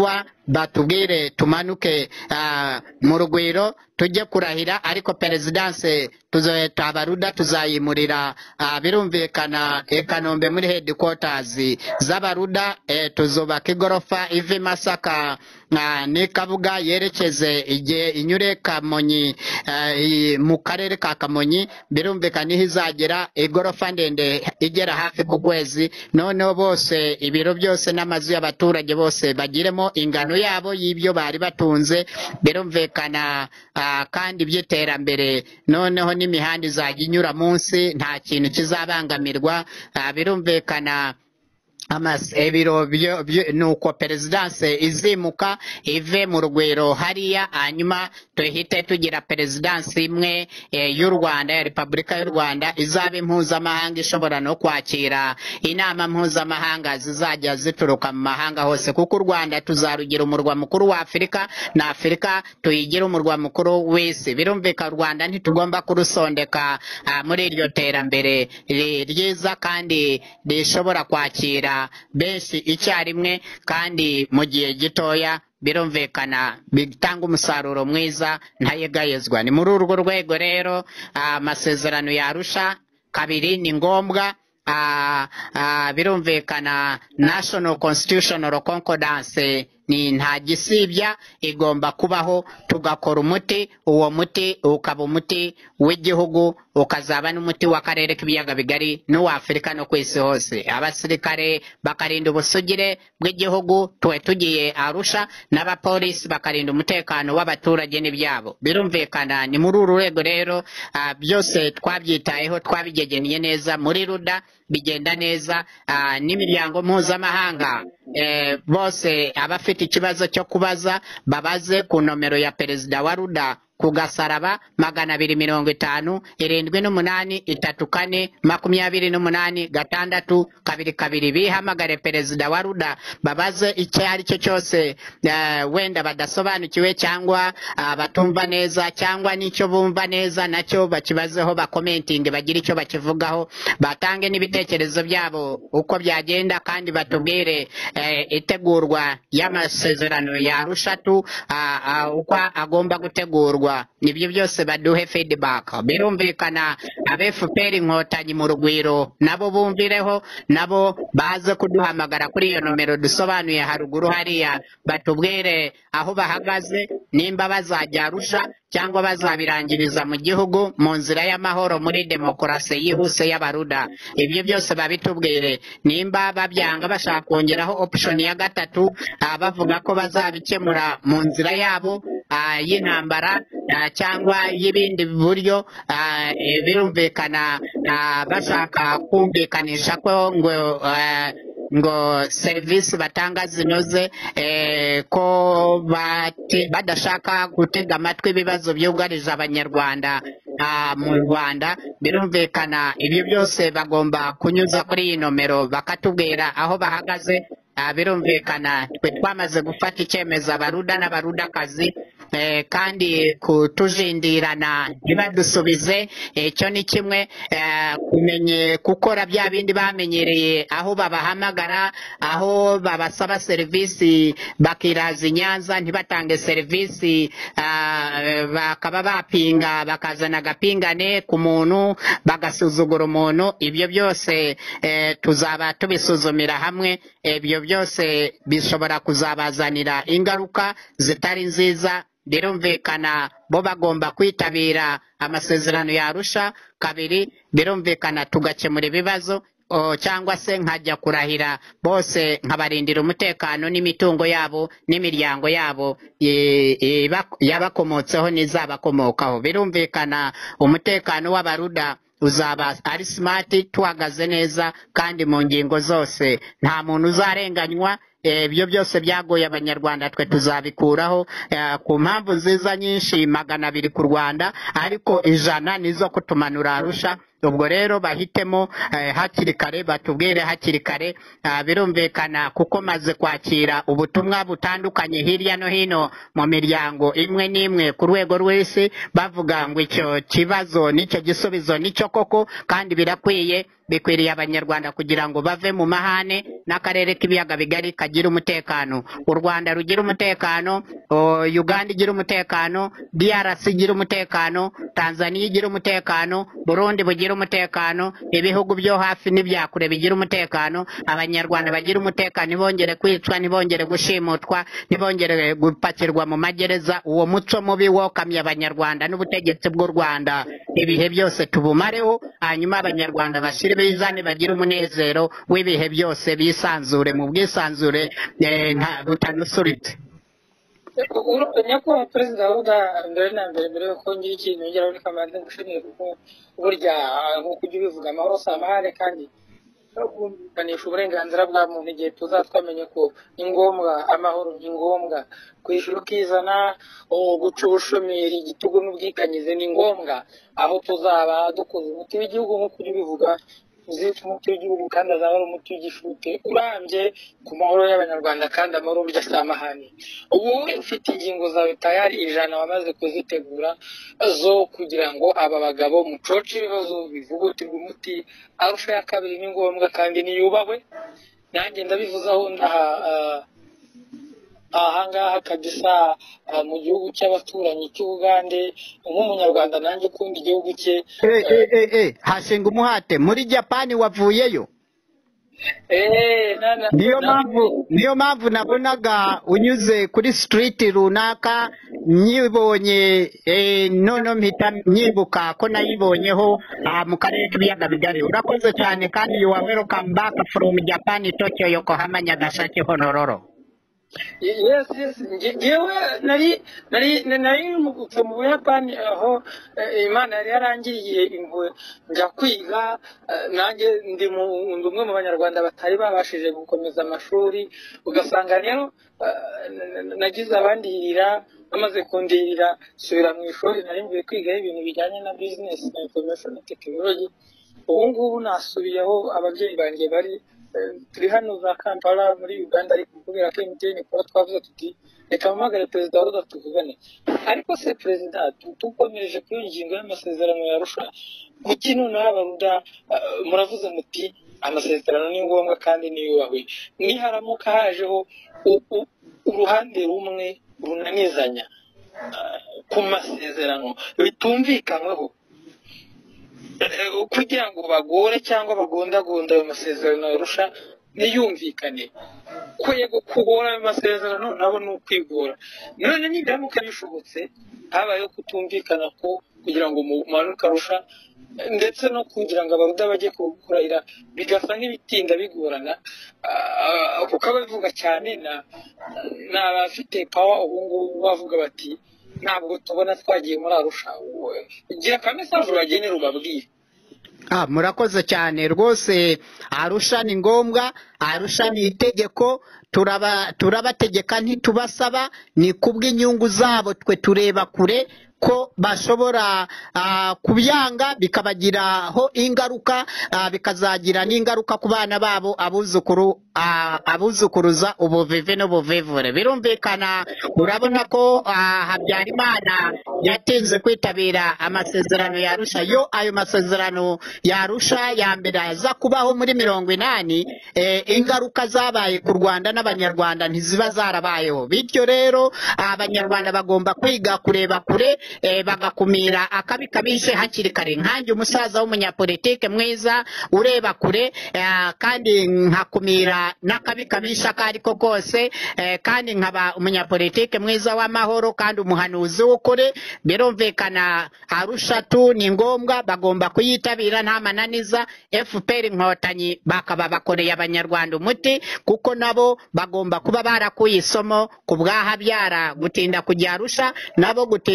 batubwire tumanuke ah, mu rugwiro tujye kurahira, ariko perezidanse tuzoheta abaruda tuzayimurira ah, birumvikana i Kanombe muri headquarters z'abaruda. eh, tuzubaka igorofa ive Masaka ah, ni Kabuga yerekeze igihe inyure Kamonyi ah, i- mu karere ka Kamonyi, birumvikana iho izagera igorofa ndende igera hafi ku kwezi, noneho bose ibiro byose n'amazu y'abaturage bose bagiremo ingano yabo y'ibyo bari batunze, birumvikana ah, kandi by'iterambere, noneho n'imihanda izajya inyura munsi nta kintu kizabangamirwa. ah, birumvikana amas ebiro byo byo- nuko perezidanse izimuka ive mu rugwiro hariya, hanyuma tuhite tugira perezidanse imwe eh, y'u Rwanda, ya Repubulika y'u Rwanda, izaba impuzamahanga ishobora no kwakira inama mpuzamahanga zizajya zituruka mu mahanga hose, kuko u Rwanda tuzarugira umurwa mukuru wa Afurika na Afurika tuyigira umurwa mukuru w'isi. Birumvika u Rwanda ntitugomba kurusondeka ah, muri iryo terambere ri- ryiza kandi rishobora kwakira benshi icyarimwe kandi mu gihe gitoya, birumvikana bitanga umusaruro mwiza ntayegayezwa. Ni muri urwo rwego rero ah, amasezerano yarusha kabiri ni ngombwa. ah, ah, birumvikana National Constitutional Concordance ni nta gisibya, igomba kubaho, tugakora umuti, uwo muti ukaba umuti w'igihugu, ukazaba n'umuti w'akarere k'ibiyaga bigari n'uwa Afurika no ku isi hose. Abasirikare bakarinda ubusugire bw'igihugu tuwe tugiye Arusha, n'abapolisi bakarinda umutekano w'abaturage n'ibyabo. Birumvikana ni muri uru rwego rero ah, byose twabyitayeho, twabigegeniye neza muri ruda, bigenda neza. ah, n'imiryango mpuzamahanga eh, bose abafite ikibazo cyo kubaza babaze ku nomero ya perezida wa ruda ku gasaraba magana abiri mirongo itanu irindwi n'umunani itatu kane makumyabiri n'umunani gatandatu kabiri kabiri. Bihamagare perezida wa ruda babaze icyo ari cyo cyose eh, wenda badasobanukiwe cyangwa ah, batumva neza, cyangwa n'icyo bumva neza nacyo bakibazeho, bakomentinge, bagire icyo bakivugaho, batange n'ibitekerezo byabo uko byagenda, kandi batubwire eh, itegurwa y'amasezerano ya Arusha tu ah, ah, uko agomba gutegurwa. Nibyo byose baduhe feedback. Birumvikana aba F P R inkotanyi mu rugwiro nabo bumvireho, nabo baze kuduhamagara kuri iyo nomero dusobanuye haruguru hariya, batubwire aho bahagaze, nimba bazajya Arusha cyangwa bazabirangiriza mu gihugu mu nzira y'amahoro muri demokarasi yihuse y'abaruda. Ibyo byose babitubwire, nimba babyanga bashaka kongeraho option ya gatatu ah, bavuga ko bazabikemura mu nzira yabo ah, y'intambara ah, cyangwa y'ibindi buryo ah, eh, birumvikana ah, bashaka kumvikanisha ko ngo ah, ngo serivisi batanga zinoze, eh, ko bati- badashaka gutega amatwi ibibazo byugarije abanyarwanda ah, mu Rwanda. Birumvikana ibyo byose bagomba kunyuza kuri iyi nomero bakatubwira aho bahagaze. Ah, birumvikana twe twamaze gufata icyemezo abaruda n'abarudakazi, eh, kandi kutujindirana ntibadusubize, icyo ni kimwe. eh, kumenye gukora bya bindi bamenyereye, aho babahamagara, aho babasaba serivisi bakiraza i Nyanza ntibatange serivisi, ah, bakaba bapinga bakazana agapingane ku muntu bagasuzugura umuntu. Ibyo byose eh, tuzaba tubisuzumira hamwe. Ibyo byose bishobora kuzabazanira ingaruka zitari nziza. Birumvikana bo bagomba kwitabira amasezerano ya Arusha kabiri, birumvikana tugakemura ibibazo, o, cyangwa se nkajya kurahira bose nkabarindira umutekano n'imitungo yabo n'imiryango yabo e- e- bak- yabakomotseho n'izabakomokaho. Birumvikana umutekano w'abaruda uzaba ari smart, tuhagaze neza kandi mu ngingo zose, nta muntu uzarenganywa. Ibyo byose byagoye abanyarwanda twe tuzabikuraho eh, ku mpamvu nziza nyinshi, magana abiri ku Rwanda, ariko ijana nizo kutumanura Arusha. ubwo rero bahitemo eh, hakiri kare batubwire hakiri kare. Ah, birumvikana kuko maze kwakira ubutumwa butandukanye hirya no hino mu miryango imwe n'imwe ku rwego rw'isi bavuga ngo icyo kibazo n'icyo gisubizo nicyo koko kandi birakwiye bikwiriye abanyarwanda kugira ngo bave mu mahane n'akarere k'ibiyaga bigari kagira umutekano. U Rwanda rugira umutekano, o, Uganda igira umutekano, D R C igira umutekano, Tanzania igira umutekano, Burundi bugira umutekano, ibihugu byo hafi n'ibyakure bigira umutekano, abanyarwanda bagira umutekano, ntibongere kwicwa, ntibongere gushimutwa, ntibongere gupakirwa mu magereza. Uwo muco mubi wokamye abanyarwanda n'ubutegetsi bw'u Rwanda ibihe byose tubumareho, hanyuma abanyarwanda bashire bizane bagira umunezero w'ibihe byose, bisanzure mu bwisanzure eh, nta butanusuritse. nyakubahwa perezida w'uda mbere na mbere mbere yuko ngira ikintu ngeraho reka mbanze ngushimire kuko burya nk'uko ujya ubivuga amahoro si amahane kandi kumvikanisha uburenganzira bwa muntu igihe tuzatwamenye ko ni ngombwa amahoro, ni ngombwa kwishyura ukizana, guca ubushomeri, igitugu n'ubwikanyize ni ngombwa, aho tuzaba dukoze umuti w'igihugu nk'uko ujya ubivuga, uzitwa umuti w'igihugu kandi azaba ari umuti w'igishute urambye ku mahoro y'abanyarwanda kandi amahoro burya si amahane. Ubu ufite ingingo zawe tayari ijana wamaze kuzitegura zo kugira ngo aba bagabo mucoce ibibazo bivugutirwa umuti. Arusha ya kabiri ni ngombwa kandi niyubahwe, nanjye ndabivuzaho ndaha ahangaha kabisa mu gihugu cy'abaturanyi cy'Ugande nk'umunyarwanda nanjye ukunda igihugu cye. Eh eh eh eh hashinga umuhate muri Japani wavuyeyo? Eh nana niyo mpamvu niyo mpamvu nabonaga unyuze kuri street runaka nyibonye eh, nono mpita nyibuka ko nayibonyeho ah, mu karere k'ibiyaga bigari. Urakoze cyane kandi you are welcome back from Japan, Tokyo, Yokohama, Nagasaki, Honolulu. Yes, yes. Ngewe nari nari nari mu Buyapani aho Imana yari yarangiriye impuhwe njya kwiga, nanjye ndi umwe mu banyarwanda batari babashije gukomeza amashuri, ugasanga rero nagize abandirira bamaze kundirira subira mu ishuri nari mvuye kwigaho ibintu bijyanye na business na information technology. Ubu ngubu nasubiyeho ababyeyi banjye bari turi hano za Kampala muri Uganda, ariko kubera ko M T N kuba twavuze tuti reka mpamagare perezida w'uda tuvugane. Ariko se perezida tukomeje kuri ingingo y'amasezerano ya Arusha, kuki noneho abaruda muravuze muti amasezerano ni ngombwa kandi niyubahwe, niharamuka hajeho uruhande rumwe runanizanya ku masezerano bitumvikanyweho kugira ngo bagore cyangwa bagondagonda ayo masezerano yarusha niyumvikane ko yego kubora ayo masezerano nabo ni ukwigora. None nibiramuka bishobotse habayeho kutumvikana ko kugira ngo umanuka Arusha ndetse no kugira ngo abaruda bajye kukurahira bigasa nk'ibitinda bigorana, kuko abavuga cyane na n'abafite power ubu ngubu bavuga bati ntabwo tubona twagiye muri Arusha. Gira kamesaje bagenera ubabwire. Ah, murakoze cyane rwose. Arusha ni ngombwa, Arusha ni itegeko, turaba turabategeka ntitubasaba, ni kubw'inyungu zabo twe tureba kure ko bashobora uh, kubyanga bikabagiraho ingaruka, uh, bikazagira n'ingaruka ku bana babo, abuzukuru uh, abuzukuruza ubuvivi n'ubuvivure. Birumvikana, urabona ko uh, Habyarimana yatinze kwitabira amasezerano ya Arusha. Yo ayo masezerano ya Arusha ya mbere aza kubaho muri mirongo inani, eh, ingaruka zabaye ku Rwanda n'abanyarwanda ntiziba zarabayeho. Bityo rero abanyarwanda bagomba kwiga kureba kure, E, bagakumira akabi kabishe hakiri kare. Nkanjye umusaza w'umunyapolitike mwiza ureba kure, e, kandi nkakumira n'akabi kabisha kariko kose, e, kandi nkaba umunyapolitike mwiza w'amahoro kandi umuhanuzi w'ukuri. Birumvikana Arusha tu ni ngombwa, bagomba kuyitabira nta mananiza. F P R Inkotanyi bakaba bakoreye abanyarwanda umuti, kuko nabo bagomba kuba barakuye isomo ku bwa Habyara gutinda kujya Arusha, nabo gutinda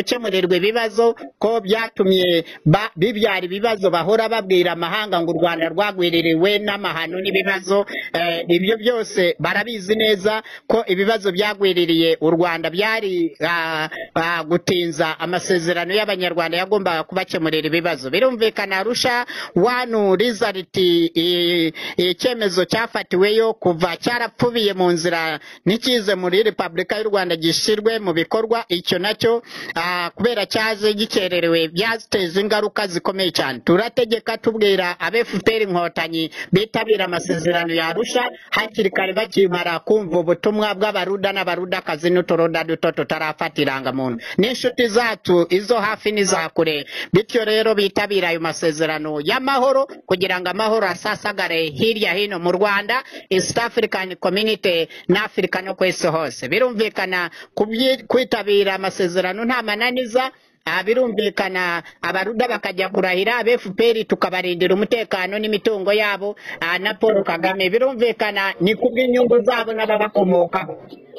gukemurirwa ibibazo ko byatumye ba- bibyara ibibazo bahora babwira amahanga ngo u Rwanda rwagwiririwe n'amahano n'ibibazo. Eh, ibyo byose barabizi neza ko ibibazo byagwiririye u Rwanda byari ah, ah, gutinza amasezerano y'abanyarwanda yagombaga kubakemurira ibibazo. Birumvikana Arusha wanu result i- icyemezo cyafatiweyo kuva cyarapfubiye mu nzira ntikize muri Repubulika y'u Rwanda gishyirwe mu bikorwa, icyo nacyo ah, kubera cyaje gikererewe byateje ingaruka zikomeye cyane. Turategeka tubwira aba F P R inkotanyi bitabira amasezerano ya Arusha hakiri kare bakimara kumva ubutumwa bw'abaruda n'abarudakazi n'uturoda duto tutarafata irangamuntu n'inshuti zacu izo hafi n'iza kure. Bityo rero bitabira ayo masezerano y'amahoro kugira ngo amahoro asasagare hirya hino mu Rwanda, East African Community na Africa no ku isi hose. Birumvikana kubyi- kwitabira amasezerano nta mananiza. Ah, birumvikana abaruda bakajya kurahira aba F P R tukabarindira umutekano n'imitungo yabo, ah, na Paul Kagame. Birumvikana ni kubw'inyungu zabo n'ababakomokaho.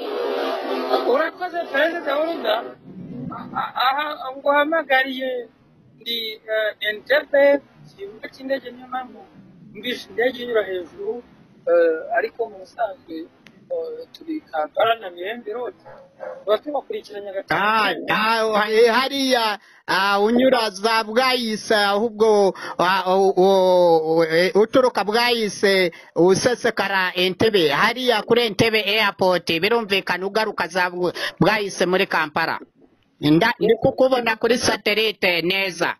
urakoze perezida w'uruda aha nguhamagariye ndi entebe ikibuga cy'indege, niyo mpamvu mbishe indege inyura hejuru, eh, ariko mu busanzwe eh, turi Kampala na Mirembe Road tuba tubakurikiranye Ah, gatanu. ah, eh, hariya ah, unyura za Bwayise ahubwo ah, u- u- eh, uturuka Bwayise usesekara Entebbe hariya kuri Entebbe airport. Birumvikana ugaruka za Bw- Bwayise muri Kampala. Nda ndi kukubona kuri satellite neza.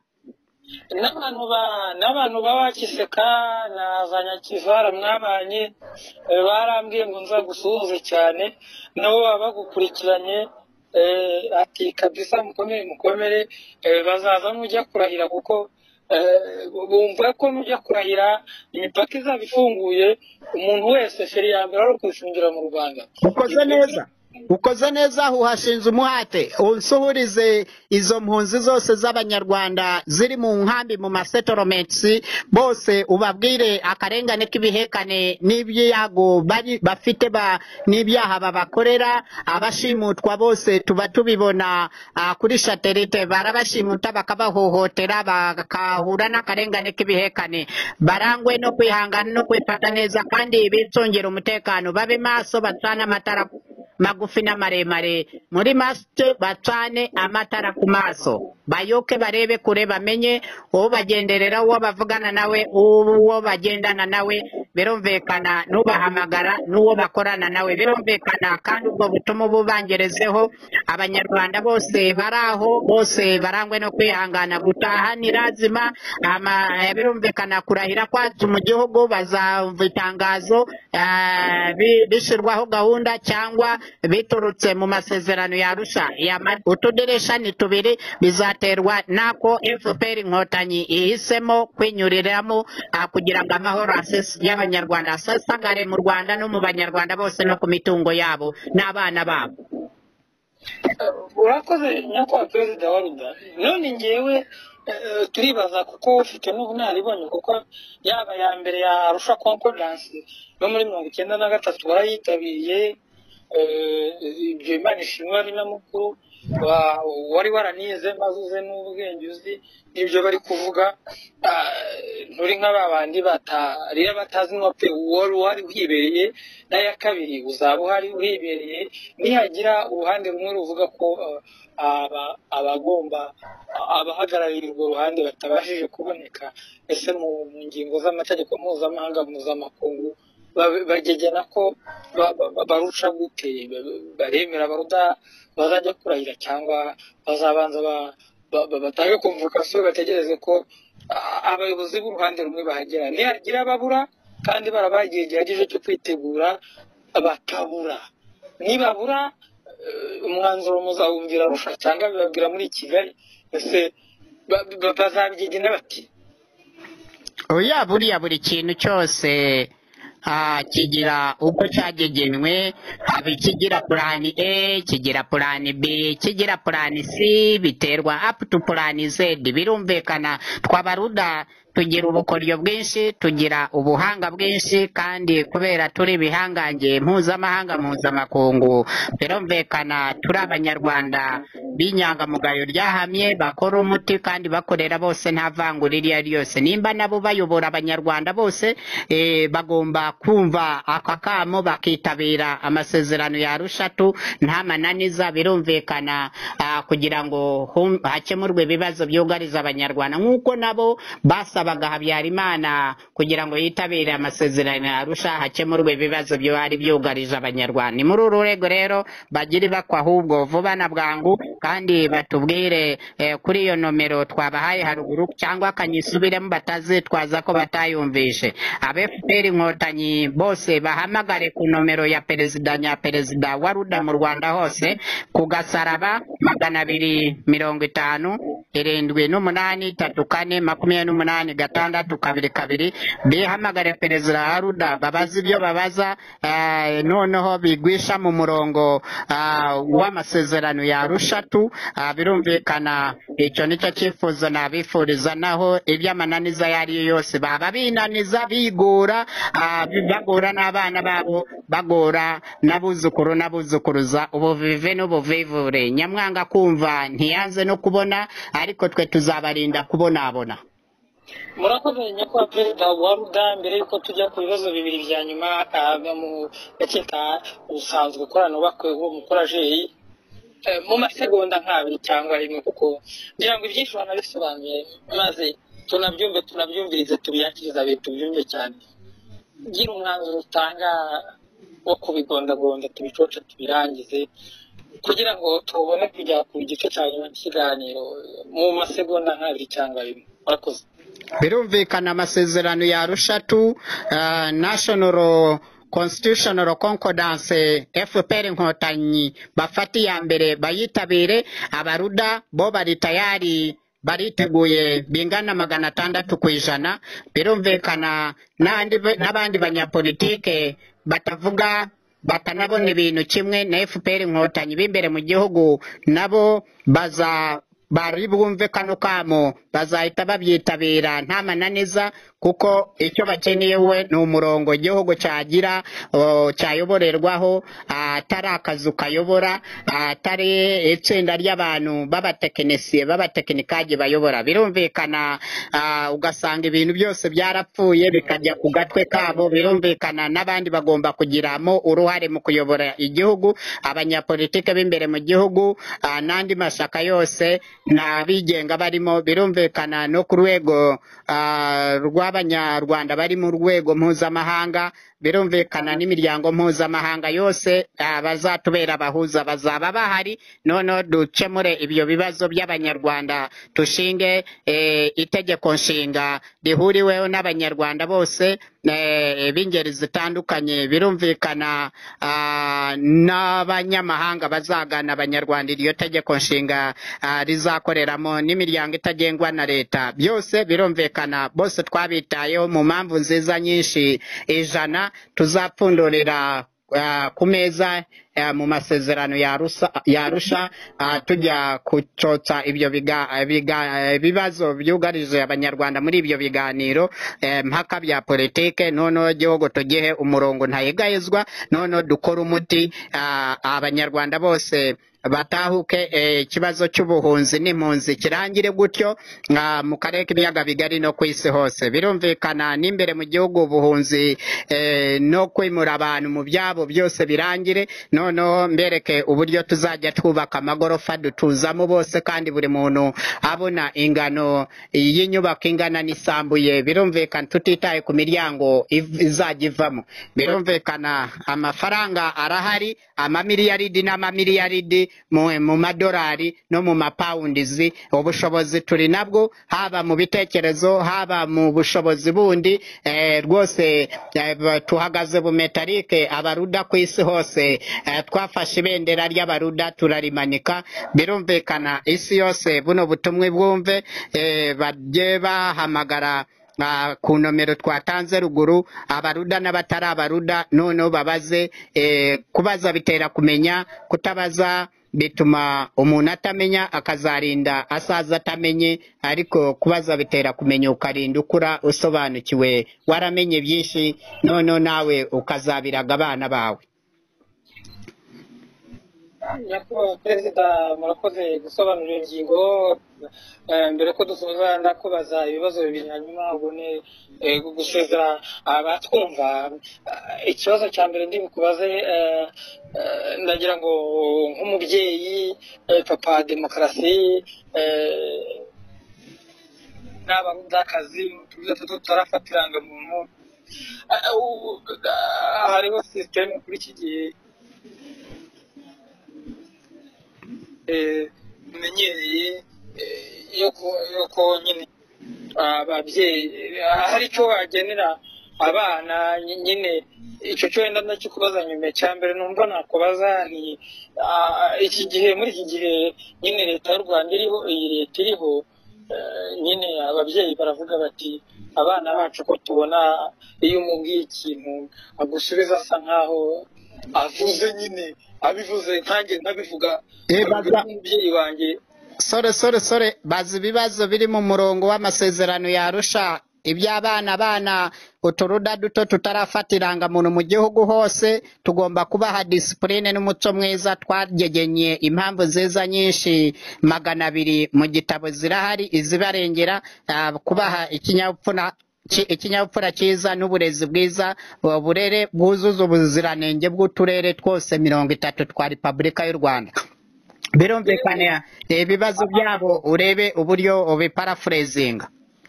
n'abantu ba n'abantu baba Kiseka na za Nyakivara mwabanye, eh, barambwiye ngo nza gusuhuze cyane, nabo baba bagukurikiranye, eh, ati kabisa mukomere mukomere, eh, bazaza nujya kurahira kuko eh, bumva ko nujya kurahira imipaka izaba ifunguye, umuntu wese feri ya mbere ari ukwishingira mu Rwanda. Ukoze neza. Ukoze neza uhashinze umuhate unsuhurize izo mpunzi zose z'abanyarwanda ziri mu nkambi mu masettlements bose ubabwire akarengane k'ibihekane n'ibyago bari bafite ba n'ibyaha babakorera. Abashimutwa bose tuba tubibona ah, kuri satellite, barabashimuta bakabahohotera bakahura n'akarengane k'ibihekane. Barangwe no kwihangana no kwifata neza kandi bicongera umutekano, babe maso bacana amatara magufi n'amaremare, muri masite bacane amatara ku maso, bayoke barebe kure, bamenye uwo bagenderera, uwo bavugana nawe, uwo bagendana nawe. Birumvikana n'ubahamagara n'uwo bakorana nawe. Birumvikana kandi ubwo butumwa bubangerezeho abanyarwanda bose baraho, bose barangwe no kwihangana. Gutaha ni lazima. Ama birumvikana kurahira kwacu mu gihugu bazumva itangazo ah, bi- bishyirwaho gahunda cyangwa biturutse mu masezerano ya Arusha. Utudirisha ni tubiri bizaterwa nako F P R inkotanyi ihisemo kwinyuriramo ah, kugira ngo amahoro asese y'abanyarwanda asasagare mu Rwanda no mu banyarwanda bose no ku mitungo yabo n'abana babo. Urakoze nyakubahwa perezida wa Ruda. None ngewe eh, turibaza kuko ufite n'ubunararibonye, kuko yaba ya mbere ya Arusha Concordance no muri mirongo icyenda na gatatu warayitabiriye, eh, ibyo Imana ishimwe ari na mukuru wa- wari waranize maze uze n'ubwenge uzi n'ibyo bari kuvuga, ah, nturi nk'aba bandi batarira batazi n'uwape wari wari uhibereye, n'aya kabiri uzaba uhari uhibereye, nihagira uruhande rumwe ruvuga ko ah, aba- abagomba abahagarariye urwo ruhande batabashije kuboneka, ese mu mu ngingo z'amategeko mpuzamahanga mpuzamakungu ba- bagegena ko ba- ba- barusha gute, ba- baremera baruda bazajya kurahira cyangwa bazabanza ba- ba- ba- batange konvokasiyo bategereze ko ah, abayobozi b'uruhande rumwe bahagera, nihagira ababura kandi barabaye igihe gihagije cyo kwitegura bakabura, nibabura eh, umwanzuro muzawumvira Arusha cyangwa bibabwira muri Kigali, ese ba- ba- bazabigegena bati? Oya, buriya buri kintu cyose ah, kigira uko cyagegenwe, haba ikigira plan A, kigira plan B, kigira plan C, biterwa up to plan Z. Birumvikana twabaruda tugira ubukoryo bwinshi tugira ubuhanga bwinshi kandi kubera turi ibihangange mpuzamahanga mpuzamakungu birumvikana turi abanyarwanda b'inyangamugayo ryahamye bakora umuti kandi bakorera bose nta vangura iryo ari ryose nimba nabo bayobora abanyarwanda bose eh, bagomba kumva aka kamo bakitabira amasezerano ya rushatu nta mananiza birumvikana ah, kugira ngo hum- hakemurwe ibibazo byugariza abanyarwanda nk'uko nabo basabaga Habyarimana kugira ngo yitabire amasezerano ya Arusha hakemurwe ibibazo byari byugarije abanyarwanda ni muri uru rwego rero bagiri bakwa ahubwo vuba na bwangu kandi batubwire eh, kuri iyo nomero twabahaye haruguru cyangwa akanyisubiremo batazitwaza ko batayumvishe aba F P R inkotanyi bose bahamagare ku nomero ya perezida nya perezida wa ruda mu Rwanda hose ku gasaraba magana abiri mirongo itanu irindwi n'umunani tatu kane makumyabiri n'umunani gatandatu kabiri kabiri bihamagare perezida wa ruda babaza ibyo babaza eh, noneho bigwisha mu murongo ah, w'amasezerano ya rushatu ah, birumvikana icyo nicyo cyifuzo nabifuriza naho iby'amananiza yari yo yose baba binaniza bigora ah, bagora n'abana babo bagora n'abuzukuru n'abuzukuruza ubuvive n'ubuvivure nyamwanga kumva ntiyanze no kubona ariko twe tuzabarinda kubonabona murakoze nyakubahwa perezida wa ruda mbere yuko tujya ku bibazo bibiri bya nyuma ah, mu gakeka usanzwe ukorana ubakweho umukorajeri eh, mu masegonda nk'abiri cyangwa rimwe kuko ngira ngo ibyinshi banabisobanuye maze tunabyumve tunabyumvirize tubiyakiriza abe tubyumve cyane gira umwanzuro utanga wo kubigondagonda tubicoce tubirangize kugira ngo tubone kujya ku gice cya nyuma cy'ikiganiro mu masegonda nk'abiri cyangwa rimwe murakoze birumvikana amasezerano ya rushatu uh, national constitutional concordance F P R inkotanyi bafati ya mbere bayitabire abaruda bo bari tayari bariteguye bingana magana atandatu ku ijana birumvikana n'andi n'abandi banyapolitike batavuga batanabona ibintu kimwe na F P R inkotanyi b'imbere mu gihugu nabo baza bari bumve kano kamo bazahita babyitabira nta mananiza kuko icyo bakeneye we ni umurongo igihugu cyagira o, cyayoborerwaho atari akazu kayobora atari itsinda ry'abantu b'abatekinisiye b'abatekinikaje bayobora birumvikana ah, ugasanga ibintu byose byarapfuye bikajya ku gatwe kabo birumvikana n'abandi bagomba kugiramo uruhare mu kuyobora igihugu abanyapolitike b'imbere mu gihugu ah, n'andi mashyaka yose n'abigenga barimo birumvikana no ku rwego ah, rw'abanyarwanda bari mu rwego mpuzamahanga birumvikana n'imiryango mpuzamahanga yose ah, bazatubera abahuza bazaba bahari noneho dukemure ibyo bibazo by'abanyarwanda tushinge eh, itegeko nshinga rihuriweho n'abanyarwanda bose eh, b'ingeri zitandukanye birumvikana ah, n'abanyamahanga bazagana abanyarwanda iryo tegeko nshinga ah, rizakoreramo n'imiryango itagengwa na leta byose birumvikana bose twabitayeho mu mpamvu nziza nyinshi ijana tuzapfundurira uh, ku meza uh, mu masezerano ya Arusha uh, tujya kucotsa ibyo biga, biga, bibazo byugarije abanyarwanda muri ibyo biganiro eh, mpaka bya politike noneho igihugu tugihe umurongo ntayegayezwa noneho dukora umuti uh, abanyarwanda bose batahuke ikibazo eh, cy'ubuhunzi n'impunzi kirangire gutyo uh, mu karere k'ibiyaga bigari no ku isi hose birumvikana n'imbere mu gihugu ubuhunzi eh, no kwimura abantu mu byabo byose birangire noneho mbereke uburyo tuzajya twubaka amagorofa dutuzamo bose kandi buri muntu abona ingano y'inyubako ingana n'isambuye birumvikana tutitaye ku miryango izajya ivamo birumvikana amafaranga arahari amamiliyaridi n'amamiliyaridi mu, mu madolari no mu mapawundizi ubushobozi turi nabwo haba mu bitekerezo haba mu bushobozi bundi eh, rwose eh, tuhagaze bumetarike abaruda ku isi hose eh, twafashe ibendera ry'abaruda turarimanika birumvikana isi yose buno butumwe bwumve eh, bajye bahamagara Uh, ku nomero twatanze ruguru abaruda n'abatari abaruda noneho babaze eh, kubaza bitera kumenya kutabaza bituma umuntu atamenya akazarinda asaza atamenye, ariko kubaza bitera kumenya ukarinda ukura usobanukiwe waramenye byinshi, noneho nawe ukazabiraga abana bawe. nyakubahwa perezida murakoze gusobanura iyo ngingo. Mbere ko dusoza ndakubaza ibibazo bibiri hanyuma ubone gusezera abatwumva. Ikibazo cya mbere ndi bukubaze, ndagira ngo nk'umubyeyi papa demokarasi n'abakazi tutarafata irangamuntu, hariho sisiteme kuri iki gihe menyereye yuko nyine ababyeyi hari icyo wagenera abana nyine. Icyo cyo wenda ndakikubaza nyuma. Cya mbere numva nakubaza ni iki gihe, muri iki gihe nyine leta y'u Rwanda iriho, iyi leta iriho nyine ababyeyi baravuga bati abana bacu ko tubona iyo umubwiye ikintu agusubiza asa nkaho avuze, nyine abivuze nkanjye nkabivuga umubyeyi wanjye. sore sore sore bazi ibibazo biri mu murongo w'amasezerano yarusha iby'abana bana uturuda duto tutarafata irangamuntu mu gihugu hose. Tugomba kubaha disipurine n'umuco mwiza, twagegenye impamvu nziza nyinshi magana abiri mu gitabo zirahari izibarengera, kubaha ikinyabupfura ikinyabupfura cyiza n'uburezi bwiza, uburere bwuzuza ubuziranenge bw'uturere twose mirongo itatu twa Repubulika y'u Rwanda. Birumvikana ibibazo byabo urebe uburyo ubiparafurezinga.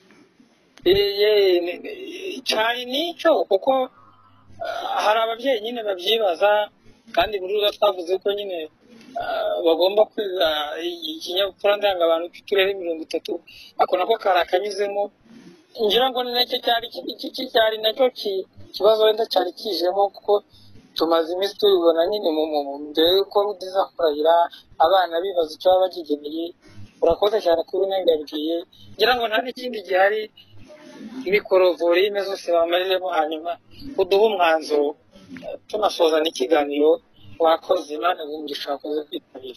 cyane nicyo kuko hari ababyeyi nyine babyibaza, kandi buri rugo twavuze ko nyine bagomba kwiga ikinyabupfura ndangabantu cy'uturere mirongo itatu, ako nako kari akanyuzemo. ngira ngo ni nacyo cyari cyari nacyo kibazo wenda cyari kijemo, kuko tumaze iminsi tubibona nyine mu mbere yuko biza kurahira abana bibaza icyo baba bakigeneye. Urakoze cyane kuri unengabwiye. ngira ngo nta n'ikindi gihari, mikorovorime zose bamariremo, hanyuma uduhe umwanzuro tunasoza n'ikiganiro. Wakoze, Imana umugisha, wakoze kwitabira.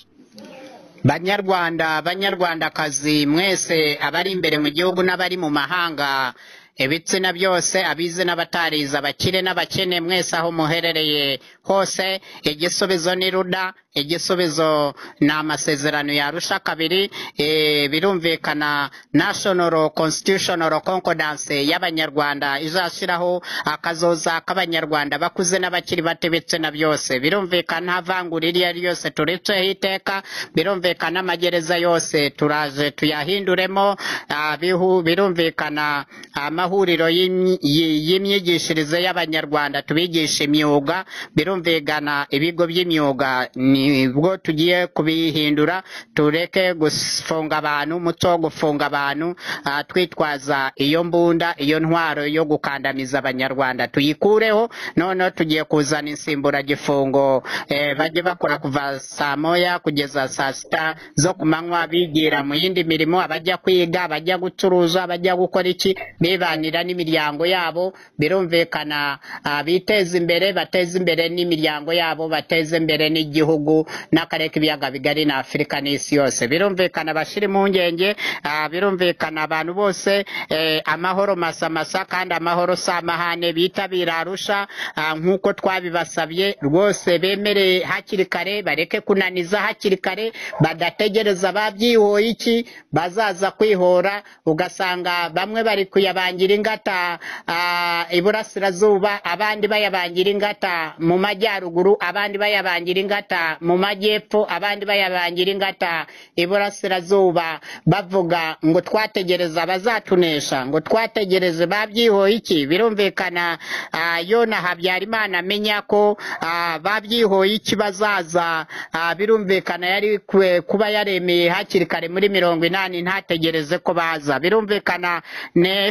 Banyarwanda banyarwandakazi mwese, abari imbere mu gihugu n'abari mu mahanga, ibitsina byose, abize n'abatarize, abakire n'abakene, mwese aho muherereye hose, igisubizo ni ruda, igisubizo ni amasezerano yarusha kabiri. E, birumvikana national constitutional concordance y'abanyarwanda izashiraho akazoza k'abanyarwanda bakuze n'abakiri bato, ibitsina byose. Birumvikana vangura iriya ryose turitseho iteka. Birumvikana amagereza yose turaje tuyahinduremo. Bihu birumvikana amahuriro y'imyigishirize y'abanyarwanda tubigisha imyuga. Birumvikana ibigo by'imyuga nibwo tugiye kubihindura, tureke gufunga abantu, umuco wo gufunga abantu twitwaza iyo mbunda, iyo ntwaro yo gukandamiza abanyarwanda tuyikureho. Noneho tugiye kuzana insimbura gifungo, bajye bakora kuva saa moya kugeza saa sita zo ku manywa, bigira mu yindi mirimo, abajya kwiga, abajya gucuruza, abajya gukora iki, bibanira n'imiryango yabo. Birumvikana biteza imbere, bateza imbere n'imiryango yabo, bateza imbere n'igihugu n'akarere k'ibiyaga bigari na Afurika n'isi yose. Birumvikana bashira impungenge, birumvikana abantu bose amahoro masamasa, kandi amahoro si amahane. Bitabira Arusha nk'uko twabibasabye rwose, bemere hakiri kare, bareke kunaniza hakiri kare, badategereza babyihoye iki bazaza kwihora. Ugasanga bamwe bari kuyabangira ingata iburasirazuba, abandi bayabangira ingata mu majyaruguru, abandi bayabangira ingata mu majyepfo, abandi bayabangira ingata iburasirazuba, bavuga ngo twategereza abazatunesha, ngo twategereze babyihoye iki. Birumvikana Yona Habyarimana amenya ko babyihoye iki bazaza. Birumvikana yari kuba yaremeye hakiri kare muri mirongo inani, ntategereze ko baza. Birumvikana ne F P R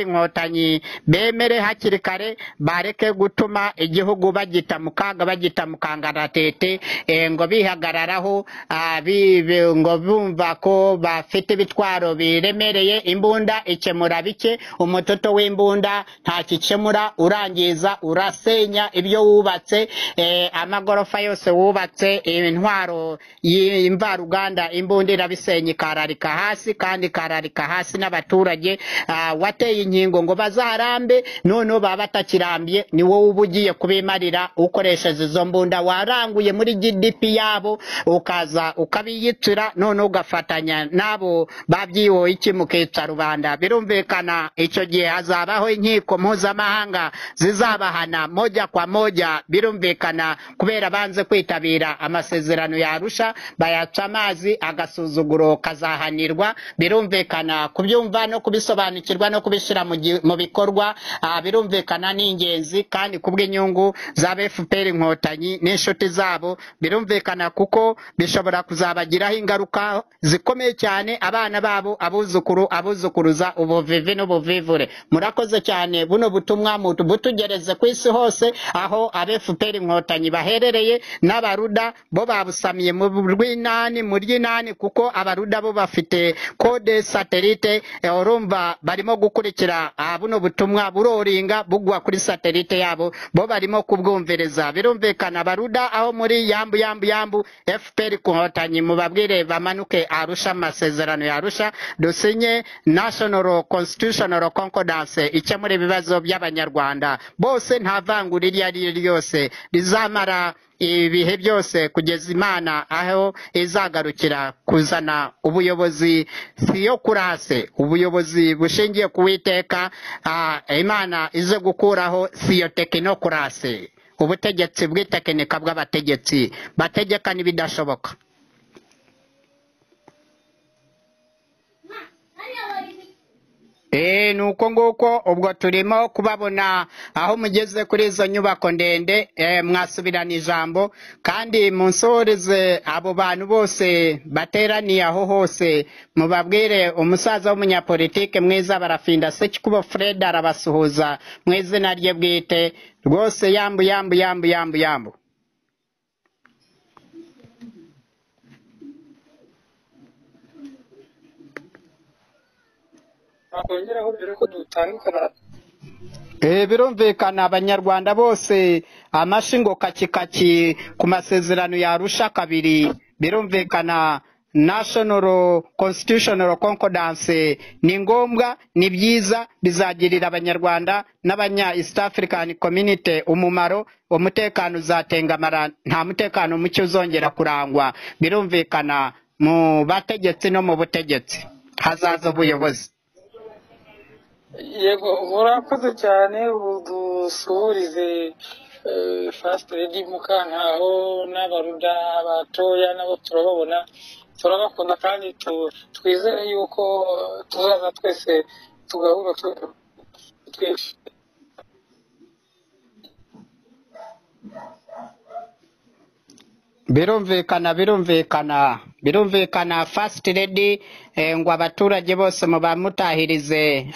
inkotanyi bemere hakiri kare, bareke gutuma igihugu bagita mu kaga, bagita mu kangaratete, eh, ngo bihagararaho, ah, bi- bi- ngo bumva ko bafite ibitwaro biremereye. Imbunda ikemura bike, umutoto w'imbunda ntakikemura, urangiza urasenya ibyo wubatse, eh, amagorofa yose wubatse, intwaro y'imvaruganda, imbunda irabisenya ikararika hasi, kandi ikararika hasi n'abaturage ah, wateye inkingo ngo bazarambe, noneho baba batakirambiye, ni wowe uba ugiye kubimarira ukoresheje izo mbunda waranguye muri G D P yabo, ukaza ukabiyicira, noneho ugafatanya n'abo babyiwoye iki mukica rubanda. Birumvikana icyo gihe hazabaho inkiko mpuzamahanga zizabahana moja kwa moja, birumvikana kubera banze kwitabira amasezerano ya Arusha, bayaca amazi, agasuzuguro kazahanirwa. Birumvikana kubyumva no kubisobanukirwa no kubishyira mu gi- mu bikorwa, ah, birumvikana ni ingenzi kandi kubw'inyungu za F P R inkotanyi n'inshuti zabo. Birumvikana kuko bishobora kuzabagiraho ingaruka zikomeye cyane, abana babo, abuzukuru, abuzukuruza, ubuvivi n'ubuvivure. Murakoze cyane, buno butumwa mutu butugereze ku isi hose, aho aba F P R inkotanyi baherereye, n'abaruda bo babusamiye mu rw'inani mu ry'inani, kuko abaruda bo bafite kode satelite, eh, urumva barimo gukurikira ah, buno butumwa buroringa bugwa kuri satelite yabo, bo barimo kubwumviriza. Birumvikana abaruda aho muri yambu yambu yambu, F P R inkotanyi mubabwire bamanuke Arusha, amasezerano ya Arusha, dusinye National Constitutional Concordance ikemura ibibazo by'abanyarwanda bose, nta vangura iryo ari ryo ryose rizamara ibihe byose, kugeza Imana aho izagarukira kuzana ubuyobozi theocracy, ubuyobozi bushingiye ku Uwiteka, ah, Imana ize gukuraho theotechnocracy, ubutegetsi bw'itekinika bw'abategetsi bategeka n'ibidashoboka. Eh, nuko nguko ubwo turimo kubabona aho mugeze kuri izo nyubako ndende, eh, mwasubirana ijambo, kandi munsohoreze abo bantu bose bateraniye aho hose, mubabwire umusaza w'umunyapolitike mwiza Barafinda Sekikubo Fred arabasuhuza mu izina rye bwite rwose. Yambu yambu yambu yambu yambu. nakongeraho mbere ko dutandukana. Eh, birumvikana abanyarwanda bose amashingo kakikaki ku masezerano ya Arusha kabiri. Birumvikana National Constitutional Concordance ni ngombwa, ni byiza, bizagirira abanyarwanda n'abanya East African Community umumaro, umutekano uzatengamara, nta mutekano muke uzongera kurangwa. Birumvikana mu bategetsi no mu butegetsi hazaza ubuyobozi. Yego, murakoze cyane, udusuhurize eh, First Lady Mukantaho n'abaruda batoya nabo turababona, turabakunda, kandi tu- twizere yuko tuzaza twese tugahura twe- twese. Birumvikana birumvikana birumvikana First Lady, eh, ngo abaturage bose mubamutahirize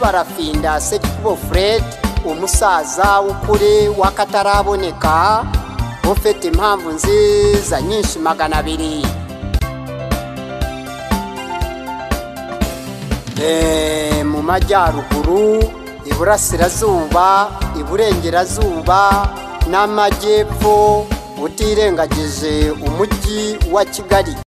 barafinda Sekikubo Fred, umusaza w'ukuri w'akataraboneka ufite impamvu nziza nyinshi magana abiri. Eh, mu majyaruguru, iburasirazuba, iburengerazuba n'amajyepfo utirengagije umujyi wa Kigali.